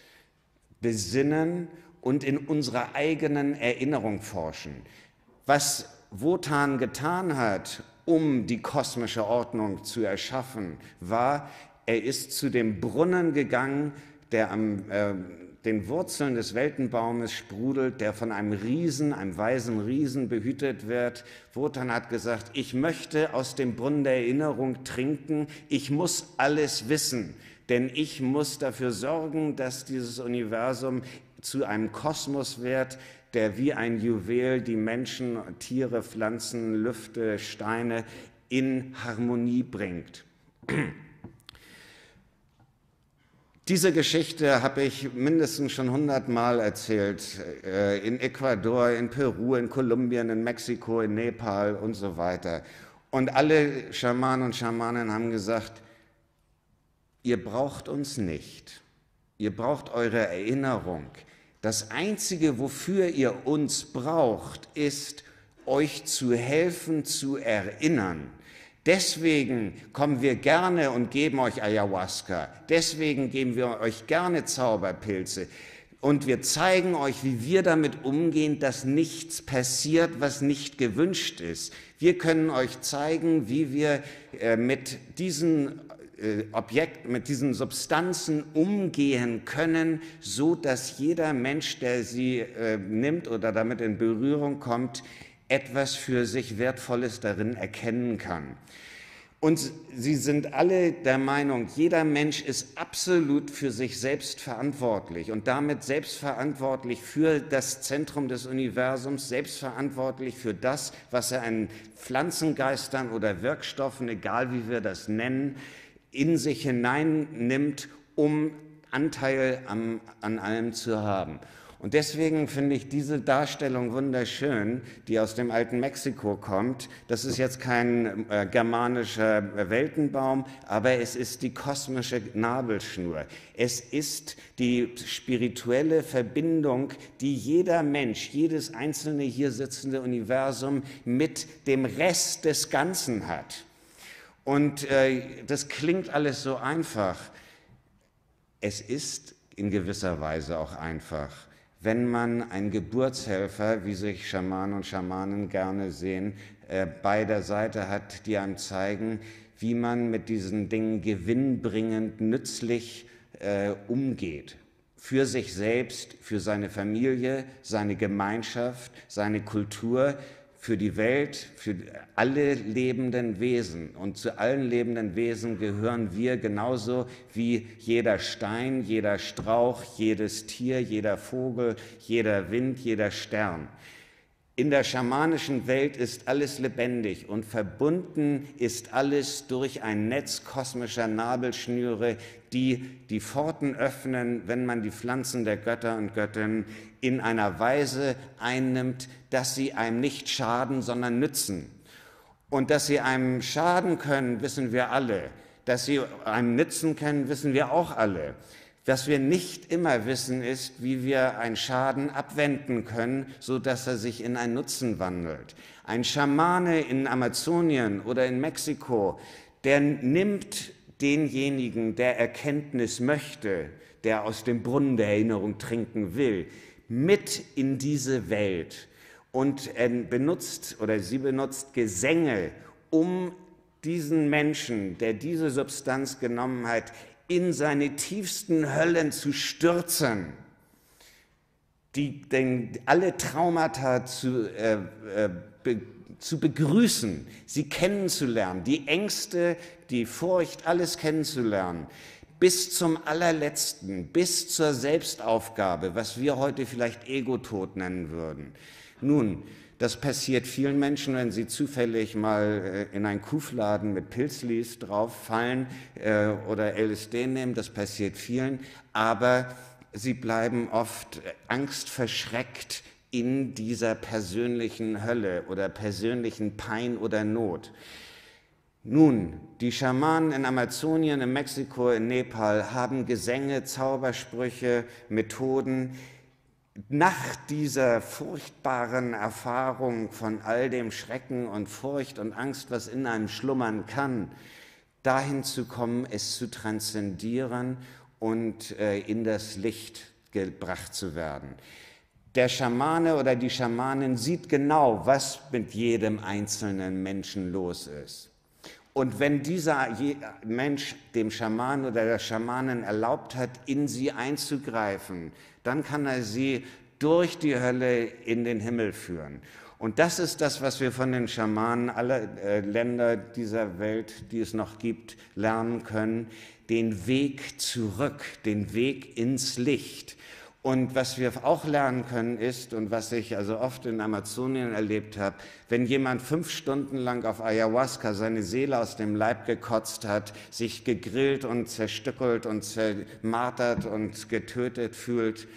besinnen und in unserer eigenen Erinnerung forschen. Was Wotan getan hat, um die kosmische Ordnung zu erschaffen, war, er ist zu dem Brunnen gegangen, der am den Wurzeln des Weltenbaumes sprudelt, der von einem Riesen, einem weisen Riesen behütet wird. Wotan hat gesagt, ich möchte aus dem Brunnen der Erinnerung trinken, ich muss alles wissen, denn ich muss dafür sorgen, dass dieses Universum zu einem Kosmos wird, der wie ein Juwel die Menschen, Tiere, Pflanzen, Lüfte, Steine in Harmonie bringt. Diese Geschichte habe ich mindestens schon 100-mal erzählt, in Ecuador, in Peru, in Kolumbien, in Mexiko, in Nepal und so weiter. Und alle Schamanen und Schamaninnen haben gesagt, ihr braucht uns nicht, ihr braucht eure Erinnerung. Das Einzige, wofür ihr uns braucht, ist, euch zu helfen, zu erinnern. Deswegen kommen wir gerne und geben euch Ayahuasca. Deswegen geben wir euch gerne Zauberpilze. Und wir zeigen euch, wie wir damit umgehen, dass nichts passiert, was nicht gewünscht ist. Wir können euch zeigen, wie wir mit diesen Objekten, mit diesen Substanzen umgehen können, so dass jeder Mensch, der sie nimmt oder damit in Berührung kommt, etwas für sich Wertvolles darin erkennen kann. Und sie sind alle der Meinung, jeder Mensch ist absolut für sich selbst verantwortlich und damit selbstverantwortlich für das Zentrum des Universums, selbstverantwortlich für das, was er an Pflanzengeistern oder Wirkstoffen, egal wie wir das nennen, in sich hineinnimmt, um Anteil an allem zu haben. Und deswegen finde ich diese Darstellung wunderschön, die aus dem alten Mexiko kommt. Das ist jetzt kein germanischer Weltenbaum, aber es ist die kosmische Nabelschnur. Es ist die spirituelle Verbindung, die jeder Mensch, jedes einzelne hier sitzende Universum mit dem Rest des Ganzen hat. Und das klingt alles so einfach. Es ist in gewisser Weise auch einfach. Wenn man einen Geburtshelfer, wie sich Schamanen und Schamanen gerne sehen, bei der Seite hat, die einem zeigen, wie man mit diesen Dingen gewinnbringend, nützlich umgeht. Für sich selbst, für seine Familie, seine Gemeinschaft, seine Kultur, für die Welt, für alle lebenden Wesen. Und zu allen lebenden Wesen gehören wir genauso wie jeder Stein, jeder Strauch, jedes Tier, jeder Vogel, jeder Wind, jeder Stern. In der schamanischen Welt ist alles lebendig und verbunden ist alles durch ein Netz kosmischer Nabelschnüre, die die Pforten öffnen, wenn man die Pflanzen der Götter und Göttinnen in einer Weise einnimmt, dass sie einem nicht schaden, sondern nützen. Und dass sie einem schaden können, wissen wir alle. Dass sie einem nützen können, wissen wir auch alle. Was wir nicht immer wissen, ist, wie wir einen Schaden abwenden können, sodass er sich in einen Nutzen wandelt. Ein Schamane in Amazonien oder in Mexiko, der nimmt denjenigen, der Erkenntnis möchte, der aus dem Brunnen der Erinnerung trinken will, mit in diese Welt. Und er benutzt oder sie benutzt Gesänge, um diesen Menschen, der diese Substanz genommen hat, in seine tiefsten Höllen zu stürzen, alle Traumata zu begrüßen, sie kennenzulernen, die Ängste, die Furcht, alles kennenzulernen, bis zum allerletzten, bis zur Selbstaufgabe, was wir heute vielleicht Ego-Tod nennen würden. Nun, das passiert vielen Menschen, wenn sie zufällig mal in einen Kuhfladen mit Pilzlis drauffallen oder LSD nehmen. Das passiert vielen, aber sie bleiben oft angstverschreckt in dieser persönlichen Hölle oder persönlichen Pein oder Not. Nun, die Schamanen in Amazonien, in Mexiko, in Nepal haben Gesänge, Zaubersprüche, Methoden, nach dieser furchtbaren Erfahrung von all dem Schrecken und Furcht und Angst, was in einem schlummern kann, dahin zu kommen, es zu transzendieren und in das Licht gebracht zu werden. Der Schamane oder die Schamanin sieht genau, was mit jedem einzelnen Menschen los ist. Und wenn dieser Mensch dem Schaman oder der Schamanin erlaubt hat, in sie einzugreifen, dann kann er sie durch die Hölle in den Himmel führen. Und das ist das, was wir von den Schamanen aller Länder dieser Welt, die es noch gibt, lernen können. Den Weg zurück, den Weg ins Licht. Und was wir auch lernen können ist, und was ich also oft in Amazonien erlebt habe, wenn jemand 5 Stunden lang auf Ayahuasca seine Seele aus dem Leib gekotzt hat, sich gegrillt und zerstückelt und zermartert und getötet fühlt,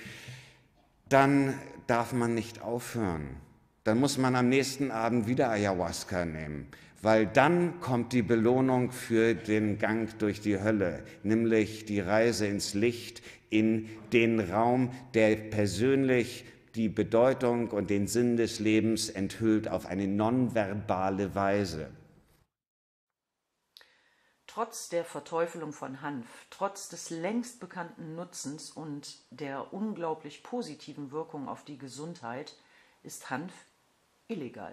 dann darf man nicht aufhören. Dann muss man am nächsten Abend wieder Ayahuasca nehmen, weil dann kommt die Belohnung für den Gang durch die Hölle, nämlich die Reise ins Licht, in den Raum, der persönlich die Bedeutung und den Sinn des Lebens enthüllt auf eine nonverbale Weise. Trotz der Verteufelung von Hanf, trotz des längst bekannten Nutzens und der unglaublich positiven Wirkung auf die Gesundheit ist Hanf illegal.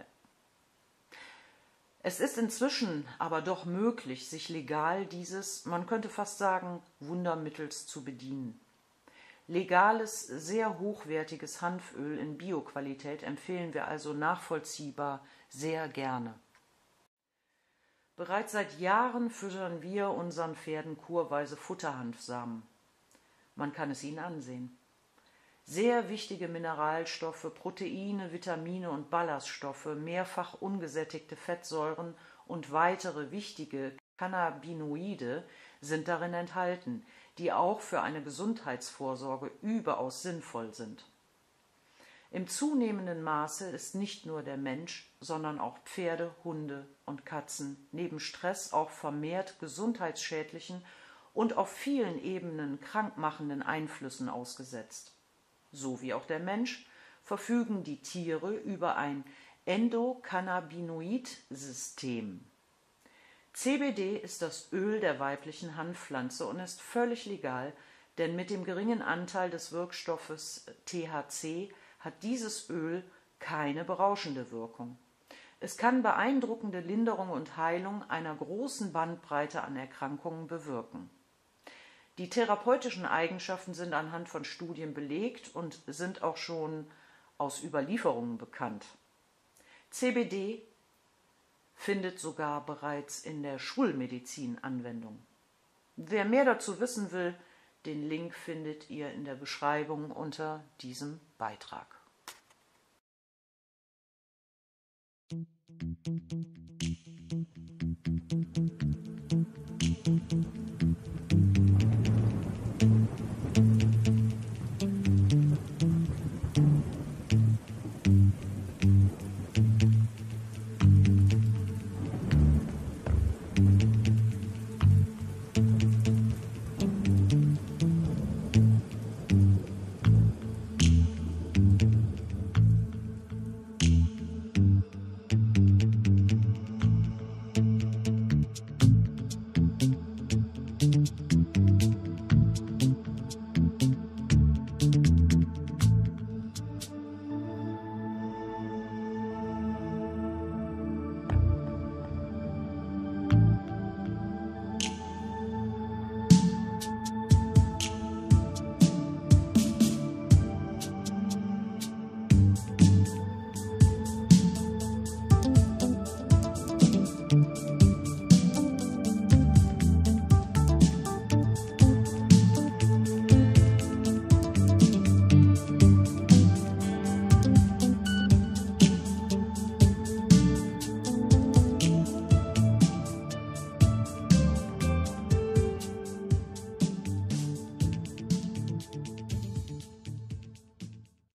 Es ist inzwischen aber doch möglich, sich legal dieses, man könnte fast sagen, Wundermittels zu bedienen. Legales, sehr hochwertiges Hanföl in Bioqualität empfehlen wir also nachvollziehbar sehr gerne. Bereits seit Jahren füttern wir unseren Pferden kurweise Futterhanfsamen. Man kann es ihnen ansehen. Sehr wichtige Mineralstoffe, Proteine, Vitamine und Ballaststoffe, mehrfach ungesättigte Fettsäuren und weitere wichtige Cannabinoide sind darin enthalten, die auch für eine Gesundheitsvorsorge überaus sinnvoll sind. Im zunehmenden Maße ist nicht nur der Mensch, sondern auch Pferde, Hunde und Katzen neben Stress auch vermehrt gesundheitsschädlichen und auf vielen Ebenen krankmachenden Einflüssen ausgesetzt. So wie auch der Mensch verfügen die Tiere über ein Endokannabinoid-System. CBD ist das Öl der weiblichen Hanfpflanze und ist völlig legal, denn mit dem geringen Anteil des Wirkstoffes THC hat dieses Öl keine berauschende Wirkung. Es kann beeindruckende Linderung und Heilung einer großen Bandbreite an Erkrankungen bewirken. Die therapeutischen Eigenschaften sind anhand von Studien belegt und sind auch schon aus Überlieferungen bekannt. CBD findet sogar bereits in der Schulmedizin Anwendung. Wer mehr dazu wissen will, den Link findet ihr in der Beschreibung unter diesem Beitrag.